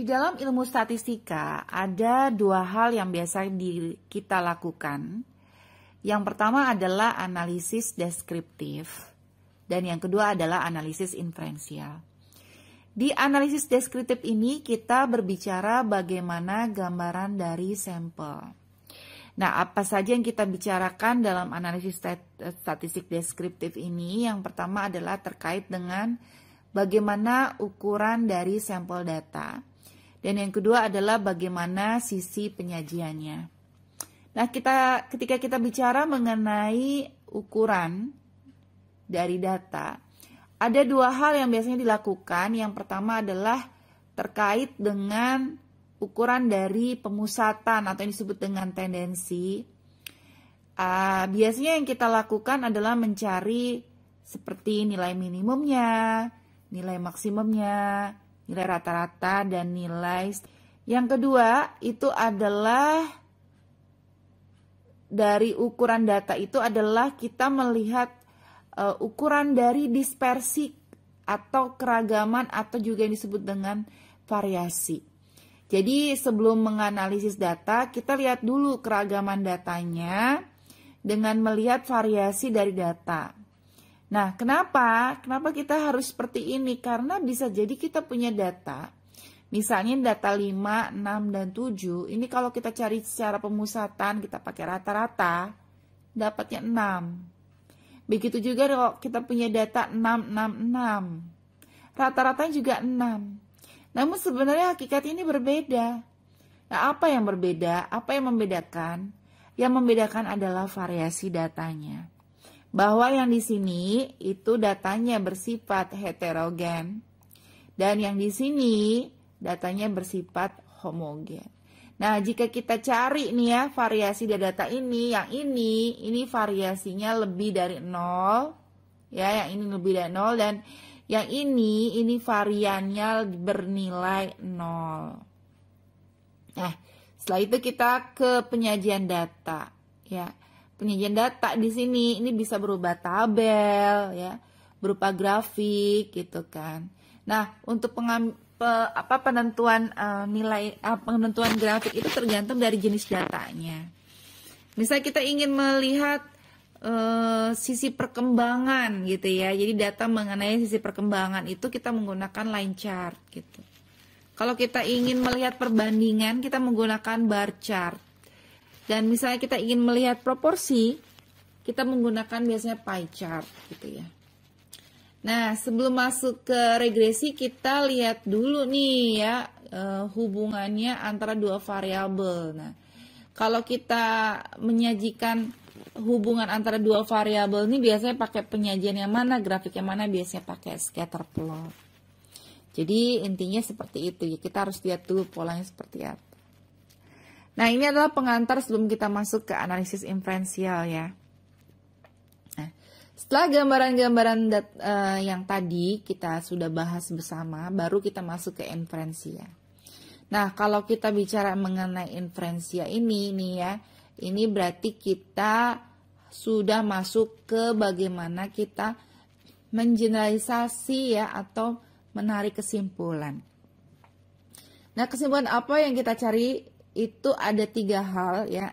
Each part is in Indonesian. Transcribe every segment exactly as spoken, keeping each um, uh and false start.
dalam ilmu statistika ada dua hal yang biasa di, kita lakukan. Yang pertama adalah analisis deskriptif dan yang kedua adalah analisis inferensial. Di analisis deskriptif ini kita berbicara bagaimana gambaran dari sampel. Nah, apa saja yang kita bicarakan dalam analisis statistik deskriptif ini? Yang pertama adalah terkait dengan bagaimana ukuran dari sampel data. Dan yang kedua adalah bagaimana sisi penyajiannya. Nah, kita ketika kita bicara mengenai ukuran dari data, ada dua hal yang biasanya dilakukan. Yang pertama adalah terkait dengan ukuran dari pemusatan atau yang disebut dengan tendensi. Uh, biasanya yang kita lakukan adalah mencari seperti nilai minimumnya, nilai maksimumnya, nilai rata-rata, dan nilai. Yang kedua itu adalah dari ukuran data itu adalah kita melihat uh, ukuran dari dispersi atau keragaman atau juga yang disebut dengan variasi. Jadi sebelum menganalisis data, kita lihat dulu keragaman datanya dengan melihat variasi dari data. Nah, kenapa? Kenapa kita harus seperti ini? Karena bisa jadi kita punya data, misalnya data lima, enam, dan tujuh. Ini kalau kita cari secara pemusatan, kita pakai rata-rata, dapatnya enam. Begitu juga kalau kita punya data enam, enam, enam. Rata-ratanya juga enam. Namun sebenarnya hakikat ini berbeda. Nah, apa yang berbeda? Apa yang membedakan? Yang membedakan adalah variasi datanya. Bahwa yang di sini itu datanya bersifat heterogen. Dan yang di sini datanya bersifat homogen. Nah, jika kita cari nih ya variasi dari data ini, yang ini, ini variasinya lebih dari nol. Ya, yang ini lebih dari nol dan yang ini, ini variannya bernilai nol. Nah, setelah itu kita ke penyajian data. Ya, penyajian data di sini ini bisa berupa tabel, ya, berupa grafik, gitu kan. Nah, untuk pengam, pe, apa penentuan uh, nilai, uh, penentuan grafik itu tergantung dari jenis datanya. Misalnya kita ingin melihat Uh, sisi perkembangan gitu ya. Jadi data mengenai sisi perkembangan itu kita menggunakan line chart gitu. Kalau kita ingin melihat perbandingan, kita menggunakan bar chart. Dan misalnya kita ingin melihat proporsi, kita menggunakan biasanya pie chart gitu ya. Nah, sebelum masuk ke regresi, kita lihat dulu nih ya uh, hubungannya antara dua variabel. Nah, kalau kita menyajikan hubungan antara dua variabel ini biasanya pakai penyajian yang mana, grafik yang mana, biasanya pakai scatter plot. Jadi intinya seperti itu ya, kita harus lihat dulu polanya seperti apa. Nah, ini adalah pengantar sebelum kita masuk ke analisis inferensial ya. Nah, setelah gambaran-gambaran uh, yang tadi kita sudah bahas bersama, baru kita masuk ke inferensial. Nah, kalau kita bicara mengenai inferensial ini nih ya, ini berarti kita sudah masuk ke bagaimana kita mengeneralisasi ya atau menarik kesimpulan. Nah, kesimpulan apa yang kita cari itu ada tiga hal ya.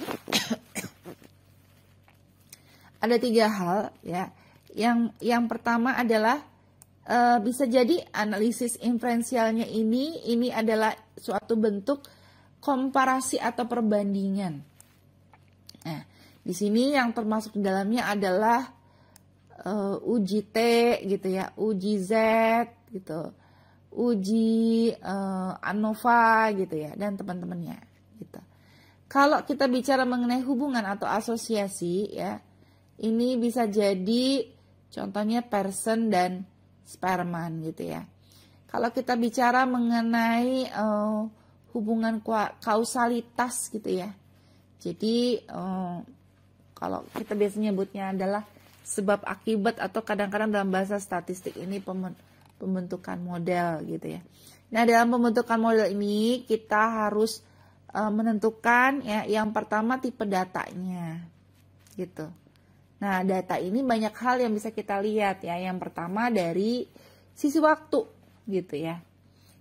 Ada tiga hal ya. Yang yang pertama adalah e, bisa jadi analisis inferensialnya ini ini adalah suatu bentuk komparasi atau perbandingan. Nah, di sini yang termasuk di dalamnya adalah uh, uji T gitu ya, uji Z gitu, uji uh, ANOVA gitu ya, dan teman-temannya gitu. Kalau kita bicara mengenai hubungan atau asosiasi ya, ini bisa jadi contohnya Pearson dan Spearman gitu ya. Kalau kita bicara mengenai uh, hubungan kausalitas gitu ya. Jadi eh, kalau kita biasanya nyebutnya adalah sebab akibat atau kadang-kadang dalam bahasa statistik ini pembentukan model gitu ya. Nah, dalam pembentukan model ini kita harus eh, menentukan ya yang pertama tipe datanya gitu. Nah, data ini banyak hal yang bisa kita lihat ya. Yang pertama dari sisi waktu gitu ya.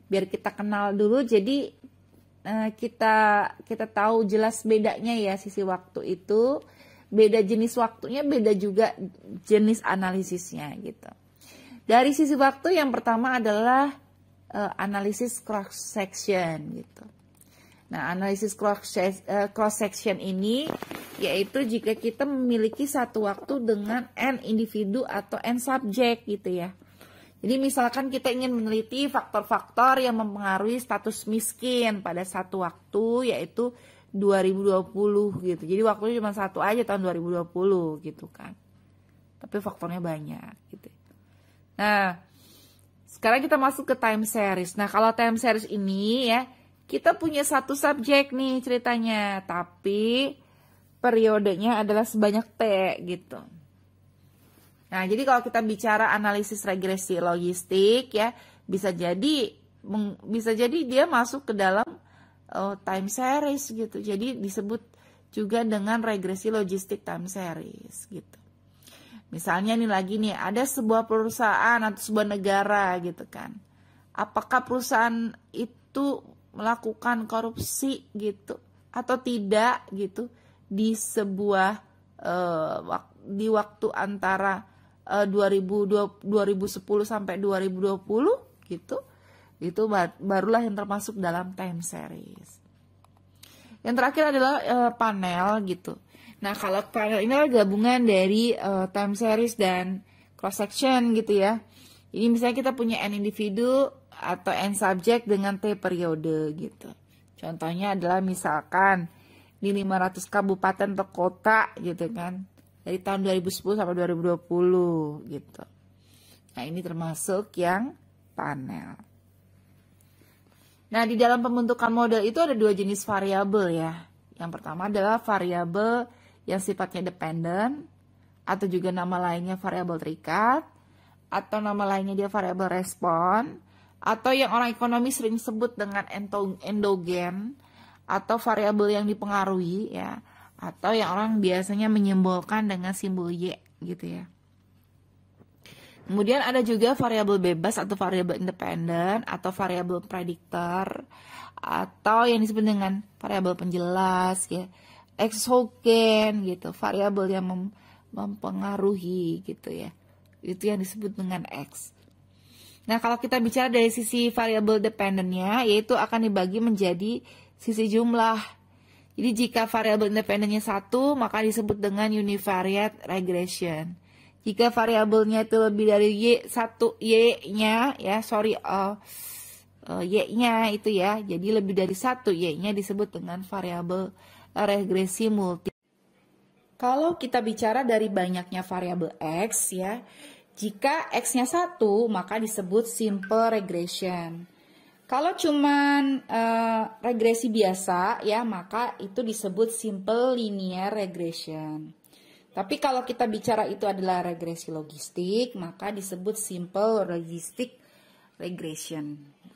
biar kita kenal dulu. Jadi uh, kita kita tahu jelas bedanya ya sisi waktu itu, beda jenis waktunya, beda juga jenis analisisnya gitu. Dari sisi waktu yang pertama adalah uh, analisis cross section gitu. Nah, analisis cross uh, cross section ini yaitu jika kita memiliki satu waktu dengan n individu atau n subjek gitu ya. Jadi misalkan kita ingin meneliti faktor-faktor yang mempengaruhi status miskin pada satu waktu yaitu dua ribu dua puluh gitu. Jadi waktunya cuma satu aja tahun dua ribu dua puluh gitu kan. Tapi faktornya banyak gitu. Nah, sekarang kita masuk ke time series. Nah, kalau time series ini ya, kita punya satu subjek nih ceritanya, tapi periodenya adalah sebanyak T gitu. Nah, jadi kalau kita bicara analisis regresi logistik ya, bisa jadi bisa jadi dia masuk ke dalam uh, time series gitu. Jadi disebut juga dengan regresi logistik time series gitu. Misalnya nih lagi nih, ada sebuah perusahaan atau sebuah negara gitu kan. Apakah perusahaan itu melakukan korupsi gitu atau tidak gitu di sebuah uh, di waktu antara uh, dua ribu sepuluh sampai dua ribu dua puluh gitu. Itu barulah yang termasuk dalam time series. Yang terakhir adalah uh, panel gitu. Nah, kalau panel ini adalah gabungan dari uh, time series dan cross section gitu ya. Jadi misalnya kita punya n individu atau n subjek dengan t periode gitu. Contohnya adalah misalkan di lima ratus kabupaten atau kota gitu kan. Dari tahun dua ribu sepuluh sampai dua ribu dua puluh gitu. Nah, ini termasuk yang panel. Nah, di dalam pembentukan model itu ada dua jenis variabel ya. Yang pertama adalah variabel yang sifatnya dependen, atau juga nama lainnya variabel terikat, atau nama lainnya dia variabel respon, atau yang orang ekonomi sering sebut dengan endogen, atau variabel yang dipengaruhi ya, atau yang orang biasanya menyimbolkan dengan simbol Y gitu ya. Kemudian ada juga variabel bebas atau variabel independen, atau variabel prediktor, atau yang disebut dengan variabel penjelas ya, exogen gitu, variabel yang mem mempengaruhi gitu ya. Itu yang disebut dengan X. Nah, kalau kita bicara dari sisi variabel dependennya, yaitu akan dibagi menjadi sisi jumlah. Jadi jika variabel independennya satu, maka disebut dengan univariate regression. Jika variabelnya itu lebih dari y satu y-nya ya, sorry uh, uh, y-nya itu ya, jadi lebih dari satu y-nya disebut dengan variabel regresi multi. Kalau kita bicara dari banyaknya variabel X ya, jika X-nya satu maka disebut simple regression. Kalau cuman uh, regresi biasa ya, maka itu disebut simple linear regression. Tapi kalau kita bicara itu adalah regresi logistik, maka disebut simple logistic regression.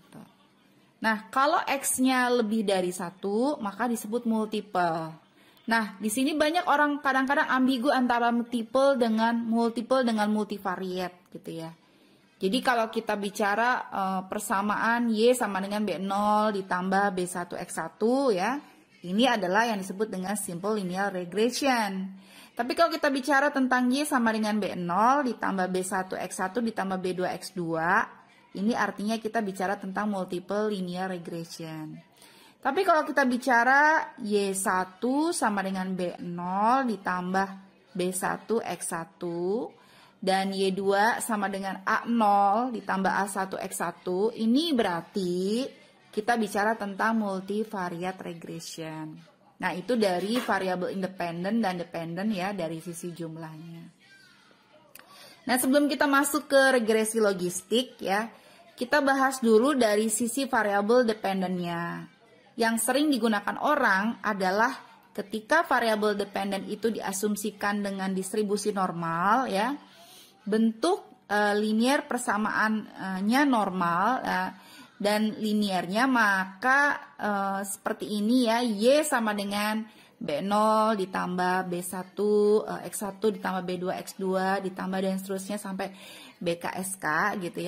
Nah, kalau X-nya lebih dari satu, maka disebut multiple. Nah, di sini banyak orang kadang-kadang ambigu antara multiple dengan multiple dengan multivariate gitu ya. Jadi kalau kita bicara uh, persamaan Y sama dengan B nol ditambah B satu X satu ya, ini adalah yang disebut dengan simple linear regression. Tapi kalau kita bicara tentang Y sama dengan B nol ditambah B satu X satu ditambah B dua X dua, ini artinya kita bicara tentang multiple linear regression. Tapi kalau kita bicara Y satu sama dengan B nol ditambah B satu X satu dan Y dua sama dengan A nol ditambah A satu X satu, ini berarti kita bicara tentang multivariate regression. Nah, itu dari variabel independen dan dependen ya, dari sisi jumlahnya. Nah, sebelum kita masuk ke regresi logistik ya, kita bahas dulu dari sisi variabel dependennya. Yang sering digunakan orang adalah ketika variabel dependen itu diasumsikan dengan distribusi normal ya, bentuk e, linear persamaannya normal ya, dan linearnya maka e, seperti ini ya, Y sama dengan B nol ditambah B satu e, X satu ditambah B dua X dua ditambah dan seterusnya sampai B K S K gitu ya.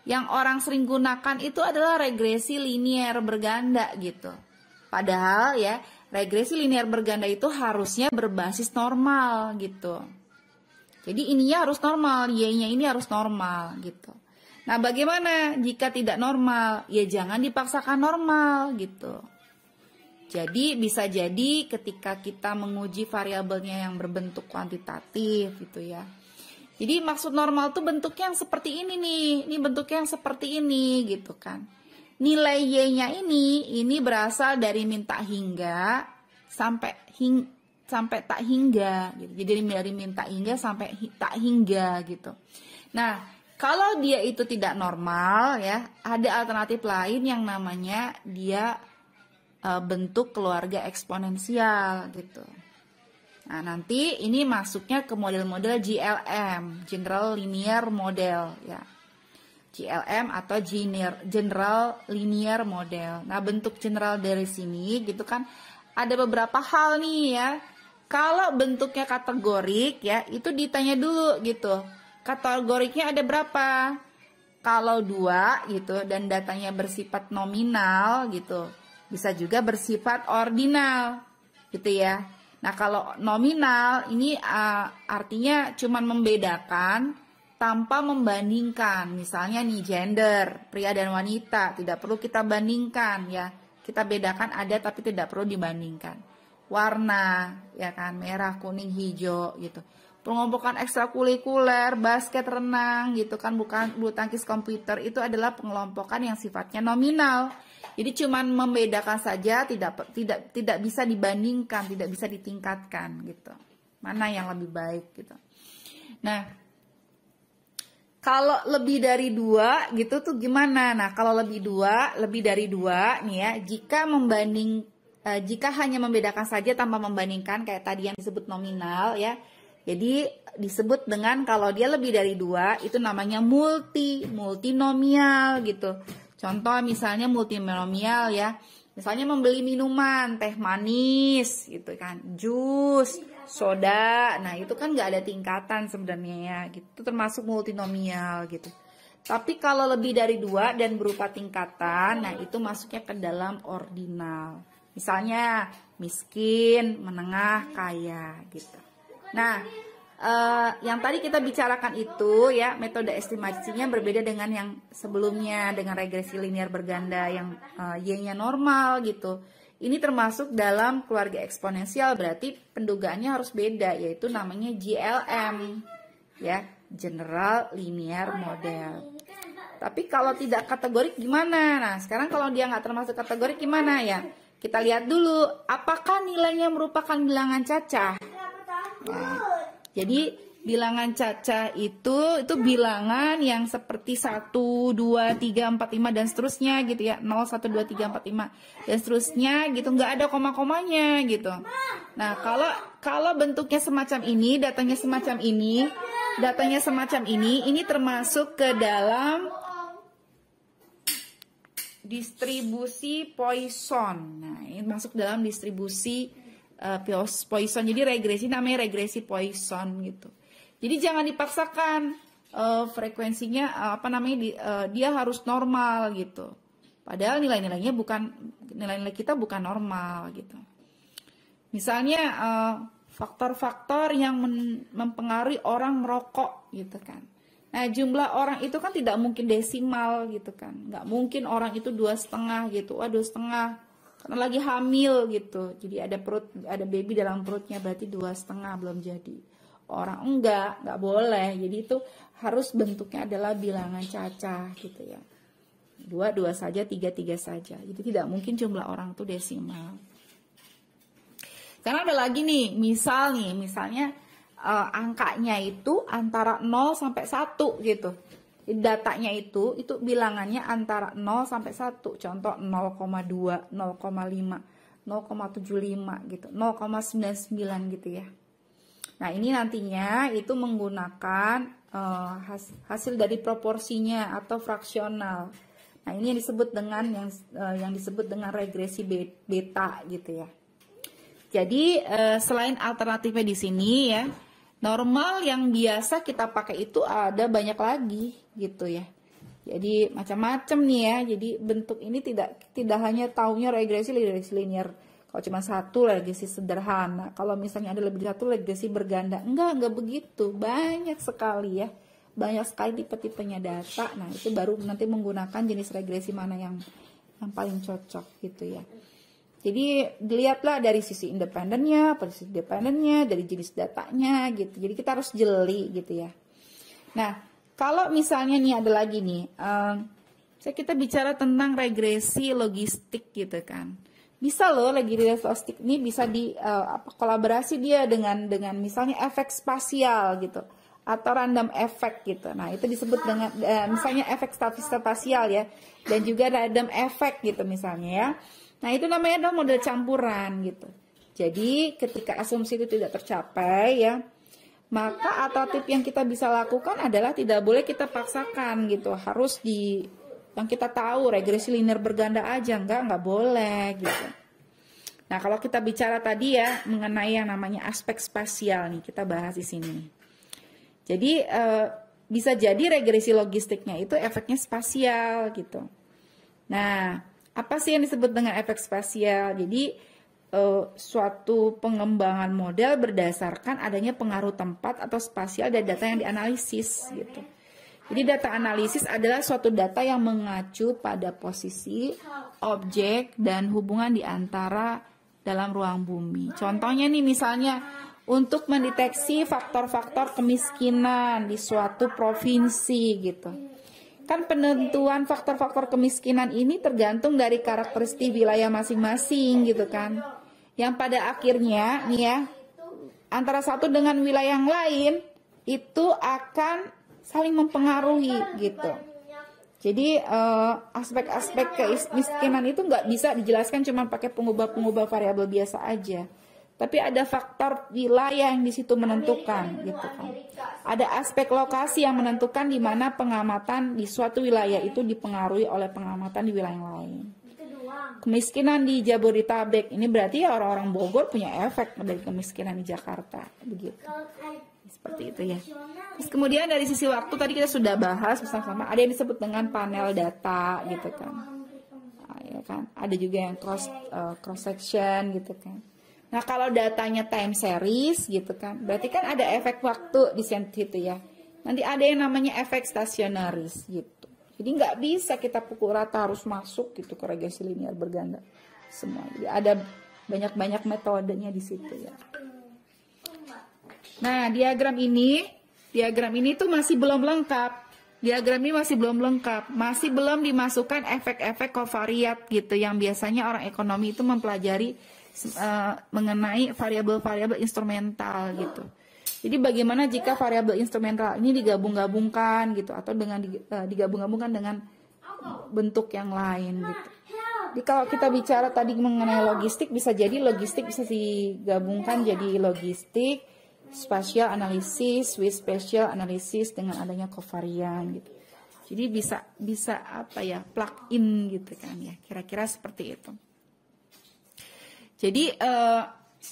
Yang orang sering gunakan itu adalah regresi linier berganda gitu. Padahal ya, regresi linier berganda itu harusnya berbasis normal gitu. Jadi ininya harus normal, Y-nya ini harus normal gitu. Nah, bagaimana jika tidak normal? Ya jangan dipaksakan normal gitu. Jadi bisa jadi ketika kita menguji variabelnya yang berbentuk kuantitatif gitu ya. Jadi maksud normal tuh bentuknya yang seperti ini nih, ini bentuknya yang seperti ini gitu kan. Nilai Y-nya ini, ini berasal dari minta hingga sampai hing, sampai tak hingga gitu. Jadi dari minta hingga sampai hi, tak hingga gitu. Nah, kalau dia itu tidak normal ya, ada alternatif lain yang namanya dia e, bentuk keluarga eksponensial gitu. Nah, nanti ini masuknya ke model-model G L M, General Linear Model ya. G L M atau General Linear Model. Nah, bentuk general dari sini gitu kan ada beberapa hal nih ya. Kalau bentuknya kategorik ya, itu ditanya dulu gitu. Kategoriknya ada berapa? Kalau dua gitu dan datanya bersifat nominal gitu. Bisa juga bersifat ordinal gitu ya. Nah, kalau nominal ini uh, artinya cuman membedakan tanpa membandingkan. Misalnya nih gender, pria dan wanita, tidak perlu kita bandingkan ya. Kita bedakan ada tapi tidak perlu dibandingkan. Warna, ya kan, merah, kuning, hijau gitu. Pengelompokan ekstrakurikuler, basket, renang gitu kan, bukan bulu tangkis, komputer, itu adalah pengelompokan yang sifatnya nominal. Jadi cuman membedakan saja, tidak tidak tidak bisa dibandingkan, tidak bisa ditingkatkan gitu. Mana yang lebih baik gitu. Nah, kalau lebih dari dua gitu tuh gimana? Nah, kalau lebih dua, lebih dari dua nih ya, jika membanding eh, jika hanya membedakan saja tanpa membandingkan kayak tadi yang disebut nominal ya. Jadi disebut dengan kalau dia lebih dari dua itu namanya multi, multinomial gitu. Contoh misalnya multinomial ya. Misalnya membeli minuman, teh manis gitu kan, jus, soda. Nah, itu kan nggak ada tingkatan sebenarnya ya. Gitu termasuk multinomial gitu. Tapi kalau lebih dari dua dan berupa tingkatan, nah itu masuknya ke dalam ordinal. Misalnya miskin, menengah, kaya gitu. Nah, eh, yang tadi kita bicarakan itu ya, metode estimasinya berbeda dengan yang sebelumnya dengan regresi linear berganda yang eh, Y-nya normal gitu. Ini termasuk dalam keluarga eksponensial, berarti pendugaannya harus beda, yaitu namanya G L M ya, General Linear Model. Tapi kalau tidak kategorik gimana? Nah, sekarang kalau dia nggak termasuk kategorik gimana ya? Kita lihat dulu, apakah nilainya merupakan bilangan cacah? Nah, jadi bilangan cacah itu itu bilangan yang seperti satu, dua, tiga, empat, lima dan seterusnya gitu ya. nol, satu, dua, tiga, empat, lima dan seterusnya gitu, nggak ada koma-komanya gitu. Nah, kalau kalau bentuknya semacam ini, datanya semacam ini, datanya semacam ini, ini termasuk ke dalam distribusi Poisson. Nah, ini masuk dalam distribusi Uh, Poisson. Jadi regresi namanya regresi Poisson gitu. Jadi jangan dipaksakan uh, frekuensinya uh, apa namanya di, uh, dia harus normal gitu. Padahal nilai-nilainya bukan nilai-nilai kita bukan normal gitu. Misalnya uh, faktor-faktor yang men mempengaruhi orang merokok gitu kan. Nah, jumlah orang itu kan tidak mungkin desimal gitu kan. Nggak mungkin orang itu dua setengah gitu. Wah, dua setengah karena lagi hamil gitu, jadi ada perut, ada baby dalam perutnya, berarti dua setengah belum jadi. Orang enggak, enggak boleh. Jadi itu harus bentuknya adalah bilangan cacah gitu ya. Dua dua saja, tiga tiga saja. Jadi tidak mungkin jumlah orang itu desimal. Karena ada lagi nih, misal nih, misalnya uh, angkanya itu antara nol sampai satu gitu. Datanya itu itu bilangannya antara nol sampai satu. Contoh nol koma dua, nol koma lima, nol koma tujuh lima gitu, nol koma sembilan sembilan gitu ya. Nah, ini nantinya itu menggunakan uh, hasil dari proporsinya atau fraksional. Nah, ini yang disebut dengan yang uh, yang disebut dengan regresi beta gitu ya. Jadi uh, selain alternatifnya di sini ya, normal yang biasa kita pakai itu ada banyak lagi gitu ya. Jadi macam-macam nih ya. Jadi bentuk ini tidak tidak hanya taunya regresi regresi linear. Kalau cuma satu regresi sederhana. Kalau misalnya ada lebih dari satu regresi berganda. Enggak, enggak begitu. Banyak sekali ya. Banyak sekali tipe-tipenya data. Nah, itu baru nanti menggunakan jenis regresi mana yang yang paling cocok gitu ya. Jadi dilihatlah dari sisi independennya, sisi dependennya, dari jenis datanya gitu. Jadi kita harus jeli gitu ya. Nah, kalau misalnya nih ada lagi nih, um, kita bicara tentang regresi logistik gitu kan. Bisa loh regresi logistik ini bisa di uh, apa, kolaborasi dia dengan dengan misalnya efek spasial gitu atau random effect gitu. Nah, itu disebut dengan uh, misalnya efek spasial ya, dan juga random effect gitu misalnya ya. Nah, itu namanya adalah model campuran gitu. Jadi, ketika asumsi itu tidak tercapai ya, maka alternatif yang kita bisa lakukan adalah tidak boleh kita paksakan gitu. Harus di yang kita tahu regresi linear berganda aja, enggak, enggak boleh gitu. Nah, kalau kita bicara tadi ya mengenai yang namanya aspek spasial nih, kita bahas di sini. Jadi, eh, bisa jadi regresi logistiknya itu efeknya spasial gitu. Nah, apa sih yang disebut dengan efek spasial? Jadi eh, suatu pengembangan model berdasarkan adanya pengaruh tempat atau spasial dari data yang dianalisis gitu. Jadi data analisis adalah suatu data yang mengacu pada posisi, objek, dan hubungan di antara dalam ruang bumi. Contohnya nih misalnya untuk mendeteksi faktor-faktor kemiskinan di suatu provinsi gitu. Kan penentuan faktor-faktor kemiskinan ini tergantung dari karakteristik wilayah masing-masing gitu kan. Yang pada akhirnya nih ya, antara satu dengan wilayah yang lain itu akan saling mempengaruhi gitu. Jadi aspek-aspek uh, kemiskinan itu nggak bisa dijelaskan cuma pakai pengubah-pengubah variabel biasa aja. Tapi ada faktor wilayah yang di situ menentukan gitu kan. Ada aspek lokasi yang menentukan di mana pengamatan di suatu wilayah itu dipengaruhi oleh pengamatan di wilayah lain. Kemiskinan di Jabodetabek ini berarti ya orang-orang Bogor punya efek dari kemiskinan di Jakarta begitu. Seperti itu ya. Terus kemudian dari sisi waktu tadi kita sudah bahas bersama-sama, ada yang disebut dengan panel data gitu kan. Nah, ya kan. Ada juga yang cross uh, cross section gitu kan. Nah, kalau datanya time series gitu kan, berarti kan ada efek waktu di situ ya. Nanti ada yang namanya efek stasionaris gitu. Jadi nggak bisa kita pukul rata harus masuk gitu ke regresi linear berganda semua. Jadi ada banyak-banyak metodenya di situ ya. Nah, diagram ini, diagram ini tuh masih belum lengkap. Diagram ini masih belum lengkap, masih belum dimasukkan efek-efek kovariat gitu yang biasanya orang ekonomi itu mempelajari Uh, mengenai variabel-variabel instrumental gitu. Jadi bagaimana jika variabel instrumental ini digabung-gabungkan gitu atau dengan uh, digabung-gabungkan dengan bentuk yang lain gitu. Jadi kalau kita bicara tadi mengenai logistik, bisa jadi logistik bisa digabungkan jadi logistik, spatial analysis with spatial analysis dengan adanya kovarian gitu. Jadi bisa bisa apa ya, plug in gitu kan ya. Kira-kira seperti itu. Jadi uh,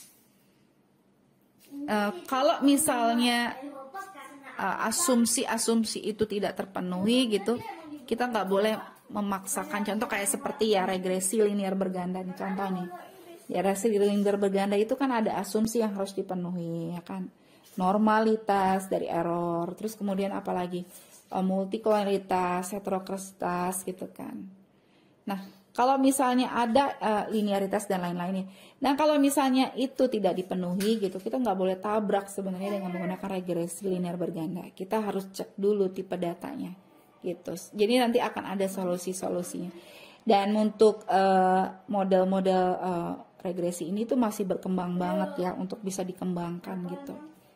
uh, kalau misalnya asumsi-asumsi uh, itu tidak terpenuhi gitu, kita nggak boleh memaksakan. Contoh kayak seperti ya regresi linear berganda nih, contoh nih. Ya regresi linear berganda itu kan ada asumsi yang harus dipenuhi ya kan. Normalitas dari error, terus kemudian apalagi uh, multikolonialitas, heterokresitas gitu kan. Nah, kalau misalnya ada uh, linearitas dan lain-lainnya. Nah, kalau misalnya itu tidak dipenuhi gitu, kita nggak boleh tabrak sebenarnya dengan menggunakan regresi linear berganda. Kita harus cek dulu tipe datanya gitu. Jadi nanti akan ada solusi-solusinya. Dan untuk model-model uh, uh, regresi ini tuh masih berkembang banget ya untuk bisa dikembangkan gitu.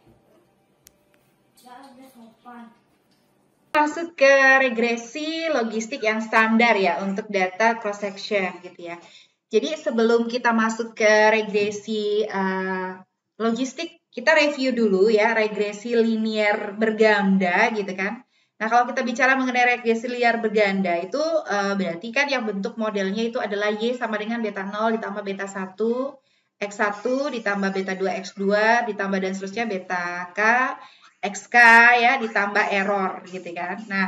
Masuk ke regresi logistik yang standar ya untuk data cross section gitu ya. Jadi sebelum kita masuk ke regresi uh, logistik, kita review dulu ya regresi linear berganda gitu kan. Nah, kalau kita bicara mengenai regresi linear berganda itu uh, berarti kan yang bentuk modelnya itu adalah Y sama dengan beta nol ditambah beta satu, X satu ditambah beta dua, X dua ditambah dan seterusnya beta K, X K ya ditambah error gitu kan. Nah,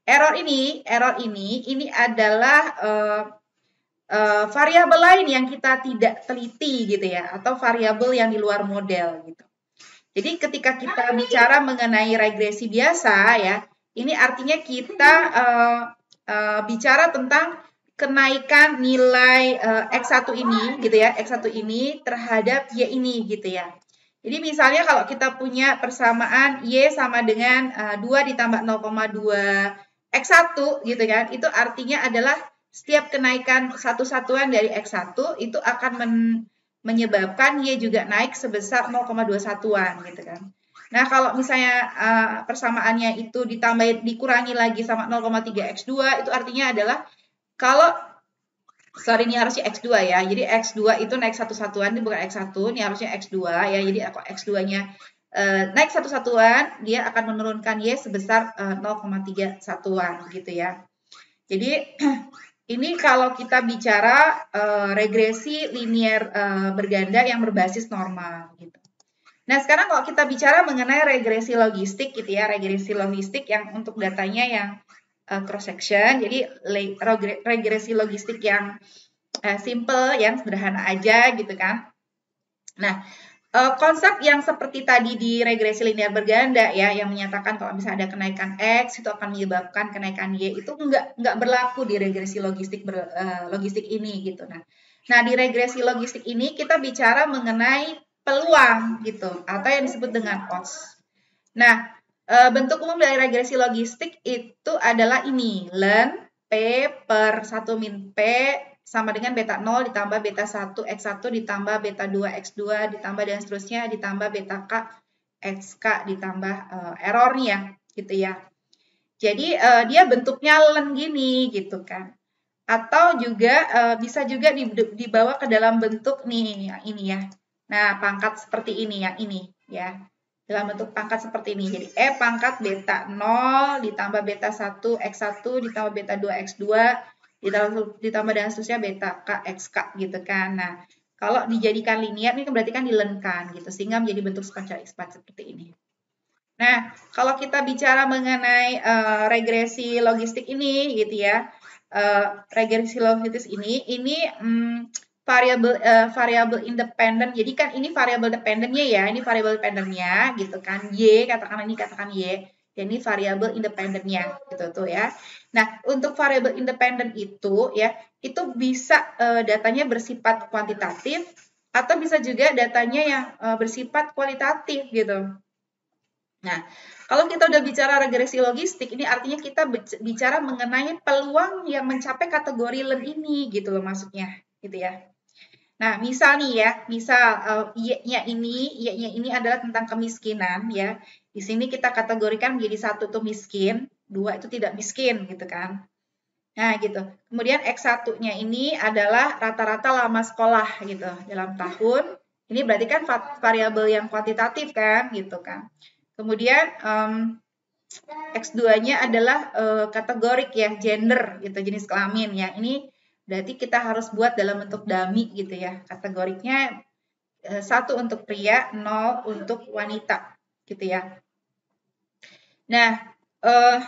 error ini, error ini, ini adalah uh, uh, variabel lain yang kita tidak teliti gitu ya, atau variabel yang di luar model gitu. Jadi ketika kita bicara mengenai regresi biasa ya, ini artinya kita uh, uh, bicara tentang kenaikan nilai uh, X satu ini gitu ya, X satu ini terhadap Y ini gitu ya. Jadi misalnya kalau kita punya persamaan Y sama dengan uh, dua ditambah nol koma dua X satu gitu kan, itu artinya adalah setiap kenaikan satu satuan dari X satu itu akan men menyebabkan Y juga naik sebesar nol koma dua satuan gitu kan. Nah, kalau misalnya uh, persamaannya itu ditambah dikurangi lagi sama nol koma tiga X dua, itu artinya adalah kalau sorry ini harusnya X dua ya. Jadi X dua itu naik satu satuan, ini bukan X satu, ini harusnya X dua ya. Jadi kalau X dua-nya uh, naik satu satuan, dia akan menurunkan Y sebesar uh, nol koma tiga satuan gitu ya. Jadi ini kalau kita bicara uh, regresi linear uh, berganda yang berbasis normal gitu. Nah, sekarang kalau kita bicara mengenai regresi logistik gitu ya, regresi logistik yang untuk datanya yang uh, cross section, jadi regresi logistik yang uh, simple, yang sederhana aja gitu kan. Nah, uh, konsep yang seperti tadi di regresi linear berganda ya, yang menyatakan kalau misalnya ada kenaikan X itu akan menyebabkan kenaikan Y, itu enggak enggak berlaku di regresi logistik ber, uh, logistik ini gitu. Nah, nah di regresi logistik ini kita bicara mengenai peluang gitu atau yang disebut dengan odds. Nah, e, bentuk umum dari regresi logistik itu adalah ini, ln P per satu min P sama dengan beta nol ditambah beta satu X satu ditambah beta dua X dua ditambah dan seterusnya ditambah beta K X K ditambah e, errornya gitu ya. Jadi e, dia bentuknya ln gini gitu kan. Atau juga e, bisa juga dibawa ke dalam bentuk nih yang ini ya. Nah, pangkat seperti ini, yang ini ya. Dalam bentuk pangkat seperti ini. Jadi, E pangkat beta nol ditambah beta satu X satu ditambah beta dua X dua ditambah, ditambah dan seterusnya beta K X K gitu kan. Nah, kalau dijadikan linear ini berarti kan dilenkan gitu. Sehingga menjadi bentuk sepanjang X empat seperti ini. Nah, kalau kita bicara mengenai uh, regresi logistik ini gitu ya. Uh, regresi logistik ini, ini... Um, variabel uh, variabel independen. Jadi kan ini variabel dependennya ya, ini variabel dependennya gitu kan. Y katakan ini katakan Y. Dan ini variabel independennya gitu tuh ya. Nah, untuk variabel independen itu ya, itu bisa uh, datanya bersifat kuantitatif atau bisa juga datanya yang uh, bersifat kualitatif gitu. Nah, kalau kita udah bicara regresi logistik, ini artinya kita bicara mengenai peluang yang mencapai kategori ln ini gitu loh maksudnya, gitu ya. Nah, misal nih ya, misal uh, Y-nya ini, Y-nya ini adalah tentang kemiskinan ya. Di sini kita kategorikan menjadi satu itu miskin, dua itu tidak miskin gitu kan. Nah, gitu. Kemudian X satu-nya ini adalah rata-rata lama sekolah gitu dalam tahun. Ini berarti kan variabel yang kuantitatif kan gitu kan. Kemudian um, X dua-nya adalah uh, kategorik ya, gender gitu, jenis kelamin ya. Ini berarti kita harus buat dalam bentuk dummy gitu ya. Kategoriknya eh, satu untuk pria, nol untuk wanita gitu ya. Nah, eh,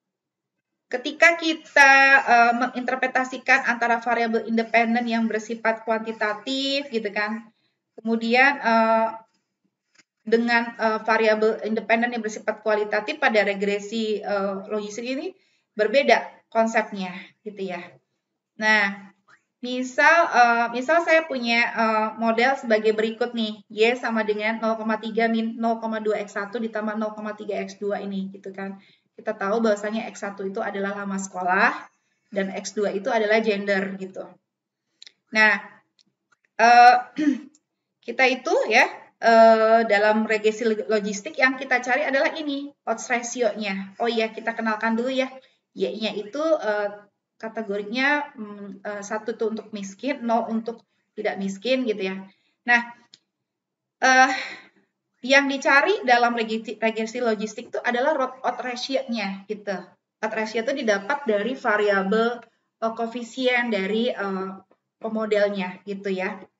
ketika kita eh, menginterpretasikan antara variabel independen yang bersifat kuantitatif gitu kan, kemudian eh, dengan uh, variabel independen yang bersifat kualitatif pada regresi uh, logistik ini berbeda konsepnya gitu ya. Nah, misal uh, misal saya punya uh, model sebagai berikut nih, Y sama dengan nol koma tiga min nol koma dua X satu ditambah nol koma tiga X dua ini gitu kan. Kita tahu bahwasanya X satu itu adalah lama sekolah dan X dua itu adalah gender gitu. Nah, uh, kita itu ya Uh, dalam regresi logistik yang kita cari adalah ini, odds ratio-nya. Oh iya, kita kenalkan dulu ya. Y-nya itu uh, kategorinya um, uh, satu itu untuk miskin, nol untuk tidak miskin gitu ya. Nah, uh, yang dicari dalam regresi, regresi logistik itu adalah odds ratio-nya gitu. Odds ratio itu didapat dari variabel uh, koefisien dari uh, pemodelnya gitu ya.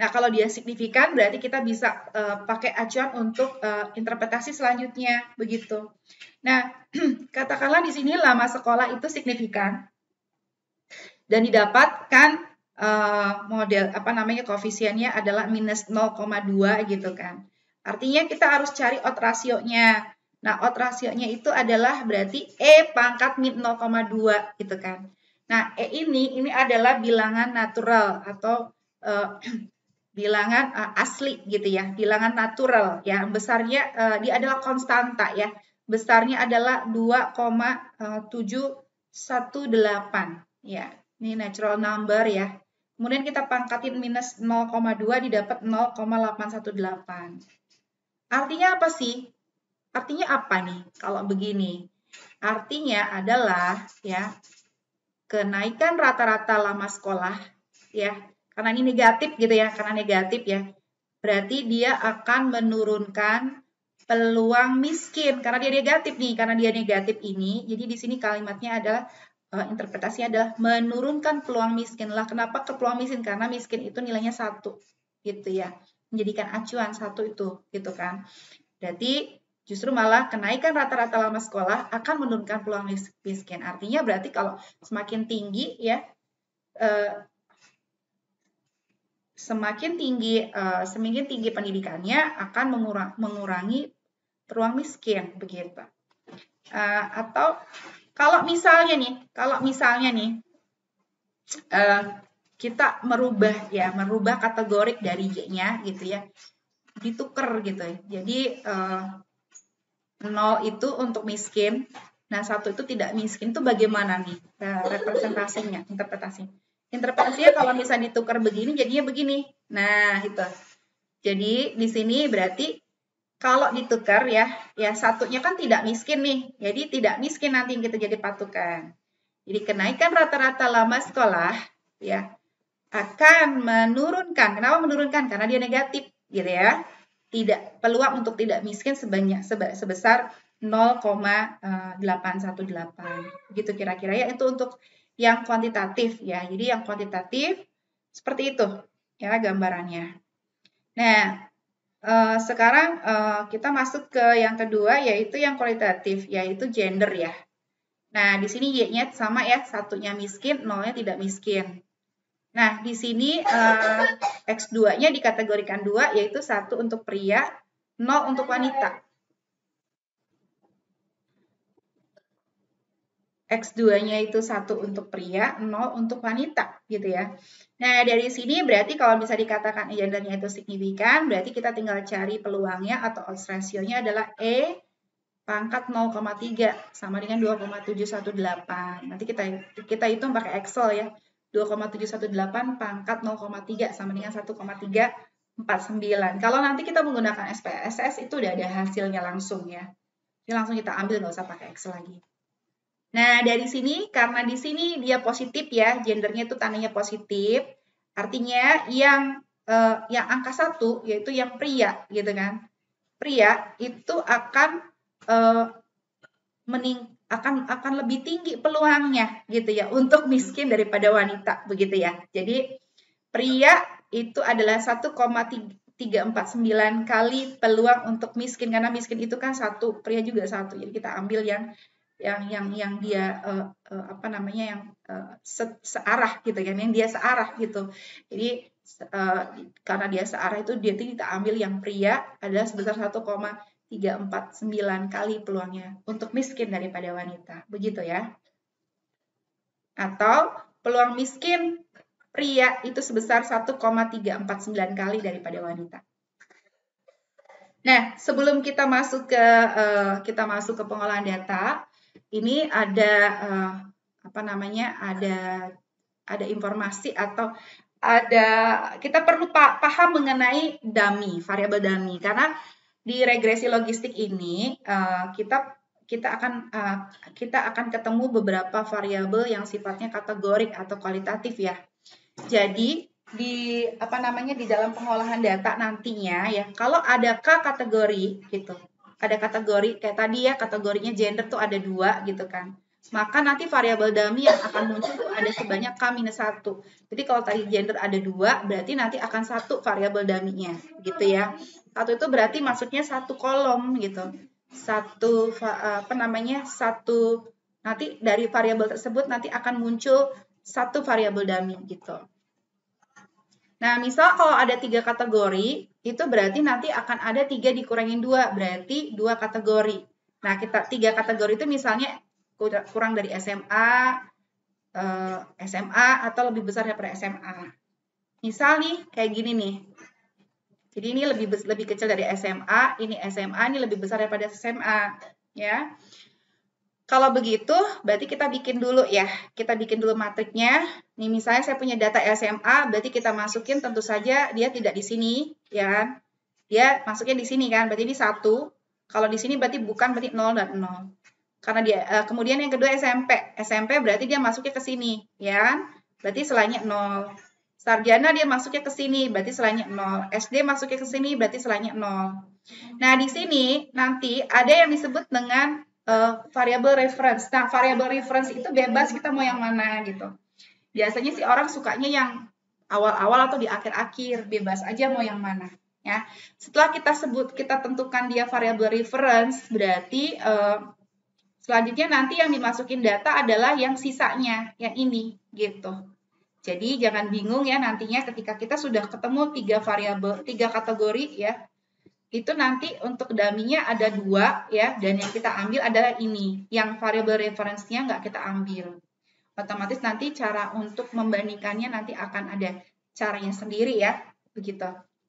Nah, kalau dia signifikan berarti kita bisa uh, pakai acuan untuk uh, interpretasi selanjutnya, begitu. Nah, katakanlah di sini lama sekolah itu signifikan dan didapatkan uh, model apa namanya koefisiennya adalah minus nol koma dua gitu kan. Artinya kita harus cari odd ratio-nya. Nah, odd ratio-nya itu adalah berarti E pangkat min nol koma dua gitu kan. Nah, E ini ini adalah bilangan natural atau uh, bilangan uh, asli gitu ya, bilangan natural ya, besarnya uh, dia adalah konstanta ya, besarnya adalah dua koma tujuh satu delapan ya, ini natural number ya. Kemudian kita pangkatin minus nol koma dua didapat nol koma delapan satu delapan. Artinya apa sih? Artinya apa nih kalau begini? Artinya adalah ya kenaikan rata-rata lama sekolah ya. Karena ini negatif gitu ya, karena negatif ya. Berarti dia akan menurunkan peluang miskin karena dia negatif nih, karena dia negatif ini. Jadi di sini kalimatnya adalah uh, interpretasinya adalah menurunkan peluang miskin lah. Kenapa ke peluang miskin? Karena miskin itu nilainya satu gitu ya. Menjadikan acuan satu itu gitu kan. Berarti justru malah kenaikan rata-rata lama sekolah akan menurunkan peluang miskin. Artinya berarti kalau semakin tinggi ya uh, semakin tinggi uh, semakin tinggi pendidikannya akan mengurang, mengurangi peluang miskin begitu. Uh, atau kalau misalnya nih, kalau misalnya nih uh, kita merubah ya, merubah kategorik dari Y-nya gitu ya, ditukar gitu ya. Jadi uh, nol itu untuk miskin, nah satu itu tidak miskin, itu bagaimana nih uh, representasinya, interpretasinya? Interpretasinya kalau misalnya ditukar begini, jadinya begini. Nah, gitu. Jadi di sini berarti kalau ditukar ya, ya satunya kan tidak miskin nih. Jadi tidak miskin nanti kita jadi patokan. Jadi kenaikan rata-rata lama sekolah ya akan menurunkan. Kenapa menurunkan? Karena dia negatif, gitu ya. Tidak peluang untuk tidak miskin sebanyak sebesar nol koma delapan satu delapan. Gitu kira-kira ya, itu untuk yang kuantitatif ya. Jadi yang kuantitatif seperti itu ya gambarannya. Nah, eh, sekarang eh, kita masuk ke yang kedua yaitu yang kualitatif, yaitu gender ya. Nah, di sini Y-nya sama ya, satunya miskin, nolnya tidak miskin. Nah, di sini eh, X dua-nya dikategorikan dua, yaitu satu untuk pria, nol untuk wanita. X dua-nya itu satu untuk pria, nol untuk wanita, gitu ya. Nah, dari sini berarti kalau bisa dikatakan gendernya itu signifikan, berarti kita tinggal cari peluangnya atau odds ratio-nya adalah E pangkat nol koma tiga sama dengan dua koma tujuh satu delapan. Nanti kita kita hitung pakai Excel ya. dua koma tujuh satu delapan pangkat nol koma tiga sama dengan satu koma tiga empat sembilan. Kalau nanti kita menggunakan S P S S itu udah ada hasilnya langsung ya. Jadi langsung kita ambil, nggak usah pakai Excel lagi. Nah, dari sini, karena di sini dia positif ya, gendernya itu tandanya positif, artinya yang eh, yang angka satu, yaitu yang pria, gitu kan. Pria itu akan eh, mening akan akan lebih tinggi peluangnya, gitu ya, untuk miskin daripada wanita, begitu ya. Jadi, pria itu adalah satu koma tiga empat sembilan kali peluang untuk miskin, karena miskin itu kan satu, pria juga satu. Jadi, kita ambil yang yang yang yang dia uh, uh, apa namanya yang uh, se searah gitu kan, yang dia searah gitu. Jadi uh, karena dia searah itu dia kita ambil yang pria adalah sebesar satu koma tiga empat sembilan kali peluangnya untuk miskin daripada wanita. Begitu ya. Atau peluang miskin pria itu sebesar satu koma tiga empat sembilan kali daripada wanita. Nah, sebelum kita masuk ke uh, kita masuk ke pengolahan data, ini ada uh, apa namanya ada ada informasi atau ada kita perlu paham mengenai dummy, variabel dummy, karena di regresi logistik ini uh, kita kita akan uh, kita akan ketemu beberapa variabel yang sifatnya kategorik atau kualitatif ya. Jadi di apa namanya di dalam pengolahan data nantinya ya, kalau ada K kategori gitu, ada kategori kayak tadi ya, kategorinya gender tuh ada dua gitu kan. maka nanti variabel dummy yang akan muncul itu ada sebanyak K minus satu. Jadi kalau tadi gender ada dua, berarti nanti akan satu variabel dummy-nya, gitu ya. Satu itu berarti maksudnya satu kolom gitu. Satu apa namanya? Satu nanti dari variabel tersebut nanti akan muncul satu variabel dummy gitu. Nah, misal kalau ada tiga kategori, itu berarti nanti akan ada tiga dikurangin dua, berarti dua kategori. Nah, kita tiga kategori itu misalnya kurang dari S M A, eh, S M A, atau lebih besar daripada S M A. Misal nih, kayak gini nih. Jadi ini lebih lebih kecil dari S M A, ini S M A, ini lebih besar daripada S M A. Ya. Kalau begitu, berarti kita bikin dulu ya. Kita bikin dulu matriknya. Nih misalnya saya punya data S M A, berarti kita masukin tentu saja dia tidak di sini, ya kan? Dia masuknya di sini kan, berarti ini satu. Kalau di sini berarti bukan, berarti nol dan nol. Karena dia uh, kemudian yang kedua S M P. S M P berarti dia masuknya ke sini, ya kan? Berarti selainnya nol. Sarjana dia masuknya ke sini, berarti selainnya nol. S D masuknya ke sini, berarti selainnya nol. Nah, di sini nanti ada yang disebut dengan uh, variabel reference. Nah, variabel reference itu bebas kita mau yang mana gitu. Biasanya sih orang sukanya yang awal-awal atau di akhir-akhir, bebas aja mau yang mana. Ya, setelah kita sebut, kita tentukan dia variabel reference, berarti uh, selanjutnya nanti yang dimasukin data adalah yang sisanya, yang ini, gitu. Jadi jangan bingung ya nantinya ketika kita sudah ketemu tiga variabel, tiga kategori ya, itu nanti untuk dummy-nya ada dua ya, dan yang kita ambil adalah ini, yang variabel reference-nya nggak kita ambil. Otomatis nanti cara untuk membandingkannya nanti akan ada caranya sendiri ya, begitu.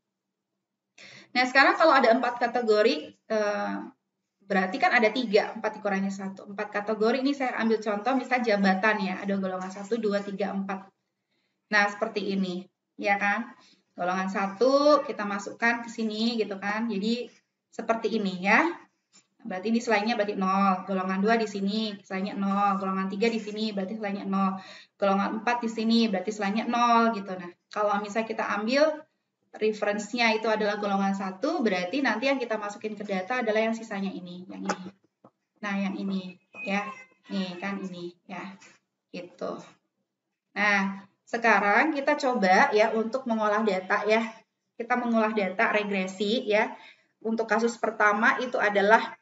Nah sekarang kalau ada empat kategori, eh, berarti kan ada tiga, empat dikurangi satu. Empat kategori ini saya ambil contoh, misalnya jabatan ya, ada golongan satu, dua, tiga, empat. Nah, seperti ini, ya kan? Golongan satu kita masukkan ke sini gitu kan. Jadi, seperti ini ya. Berarti ini selainnya berarti nol. Golongan dua di sini, selainnya nol. Golongan tiga di sini, berarti selainnya nol. Golongan empat di sini, berarti selainnya nol gitu. Nah, kalau misalnya kita ambil reference-nya itu adalah golongan satu, berarti nanti yang kita masukin ke data adalah yang sisanya ini, yang ini. Nah, yang ini, ya. Nih, kan ini, ya. Gitu. Nah, sekarang kita coba ya untuk mengolah data ya. Kita mengolah data regresi ya. Untuk kasus pertama itu adalah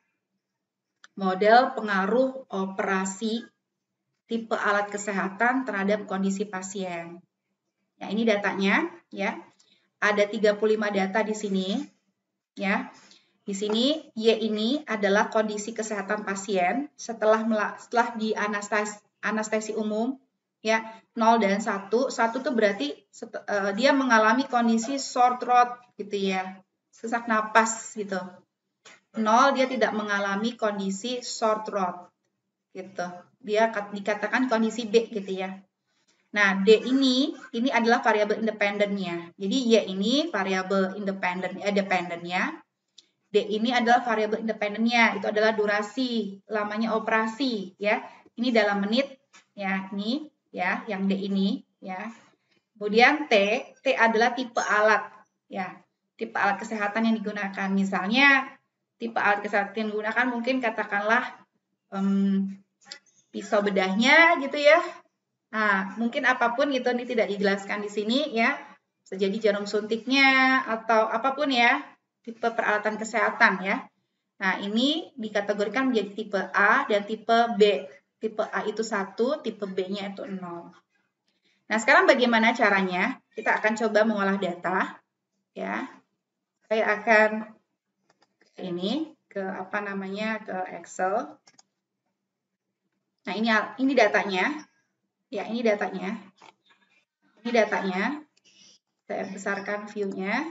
model pengaruh operasi tipe alat kesehatan terhadap kondisi pasien. Ya, ini datanya ya. Ada tiga puluh lima data di sini, ya. Di sini Y ini adalah kondisi kesehatan pasien setelah setelah di anestesi, anestesi umum, ya. nol dan satu. satu itu berarti uh, dia mengalami kondisi sore throat gitu ya. Sesak napas gitu. nol dia tidak mengalami kondisi sore throat gitu. Dia dikatakan kondisi B gitu ya. Nah, D ini, ini adalah variabel independennya. Jadi, Y ini variabel independen, eh, dependennya. D ini adalah variabel independennya. Itu adalah durasi, lamanya operasi, ya. Ini dalam menit, ya, ini, ya, yang D ini, ya. Kemudian T, T adalah tipe alat, ya. Tipe alat kesehatan yang digunakan. Misalnya, tipe alat kesehatan yang digunakan mungkin katakanlah um, pisau bedahnya, gitu ya. Nah, mungkin apapun gitu, ini tidak dijelaskan di sini ya. Bisa jadi jarum suntiknya atau apapun ya, tipe peralatan kesehatan ya. Nah, ini dikategorikan menjadi tipe A dan tipe B. Tipe A itu satu, tipe B-nya itu nol. Nah, sekarang bagaimana caranya? Kita akan coba mengolah data ya. Saya akan ini ke apa namanya? Ke Excel. Nah, ini ini datanya. Ya, ini datanya. Ini datanya. Saya besarkan view-nya.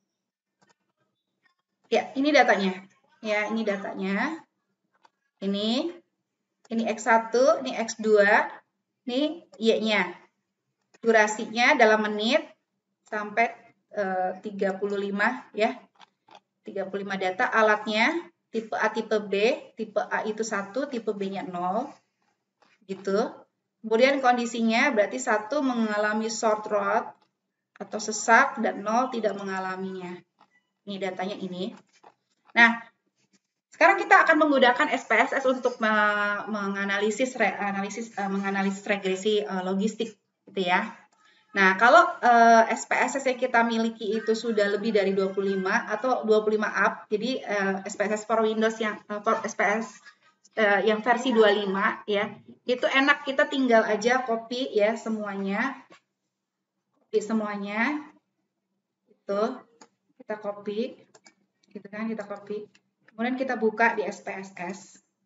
Ya, ini datanya. Ya, ini datanya. Ini. Ini X satu, ini X dua, ini Y-nya. Durasinya dalam menit sampai uh, tiga puluh lima ya. tiga puluh lima data. Alatnya tipe A, tipe B. Tipe A itu satu, tipe B-nya nol. Gitu. Kemudian kondisinya berarti satu mengalami sore throat atau sesak dan nol tidak mengalaminya. Ini datanya ini. Nah, Sekarang kita akan menggunakan S P S S untuk menganalisis analisis menganalisis regresi logistik, gitu ya. Nah, kalau uh, S P S S yang kita miliki itu sudah lebih dari dua puluh lima atau dua puluh lima up, jadi uh, S P S S for Windows yang uh, for S P S uh, yang versi dua puluh lima ya, itu enak kita tinggal aja copy ya semuanya, copy semuanya, itu kita copy, gitu kan, kita copy. Kemudian kita buka di S P S S.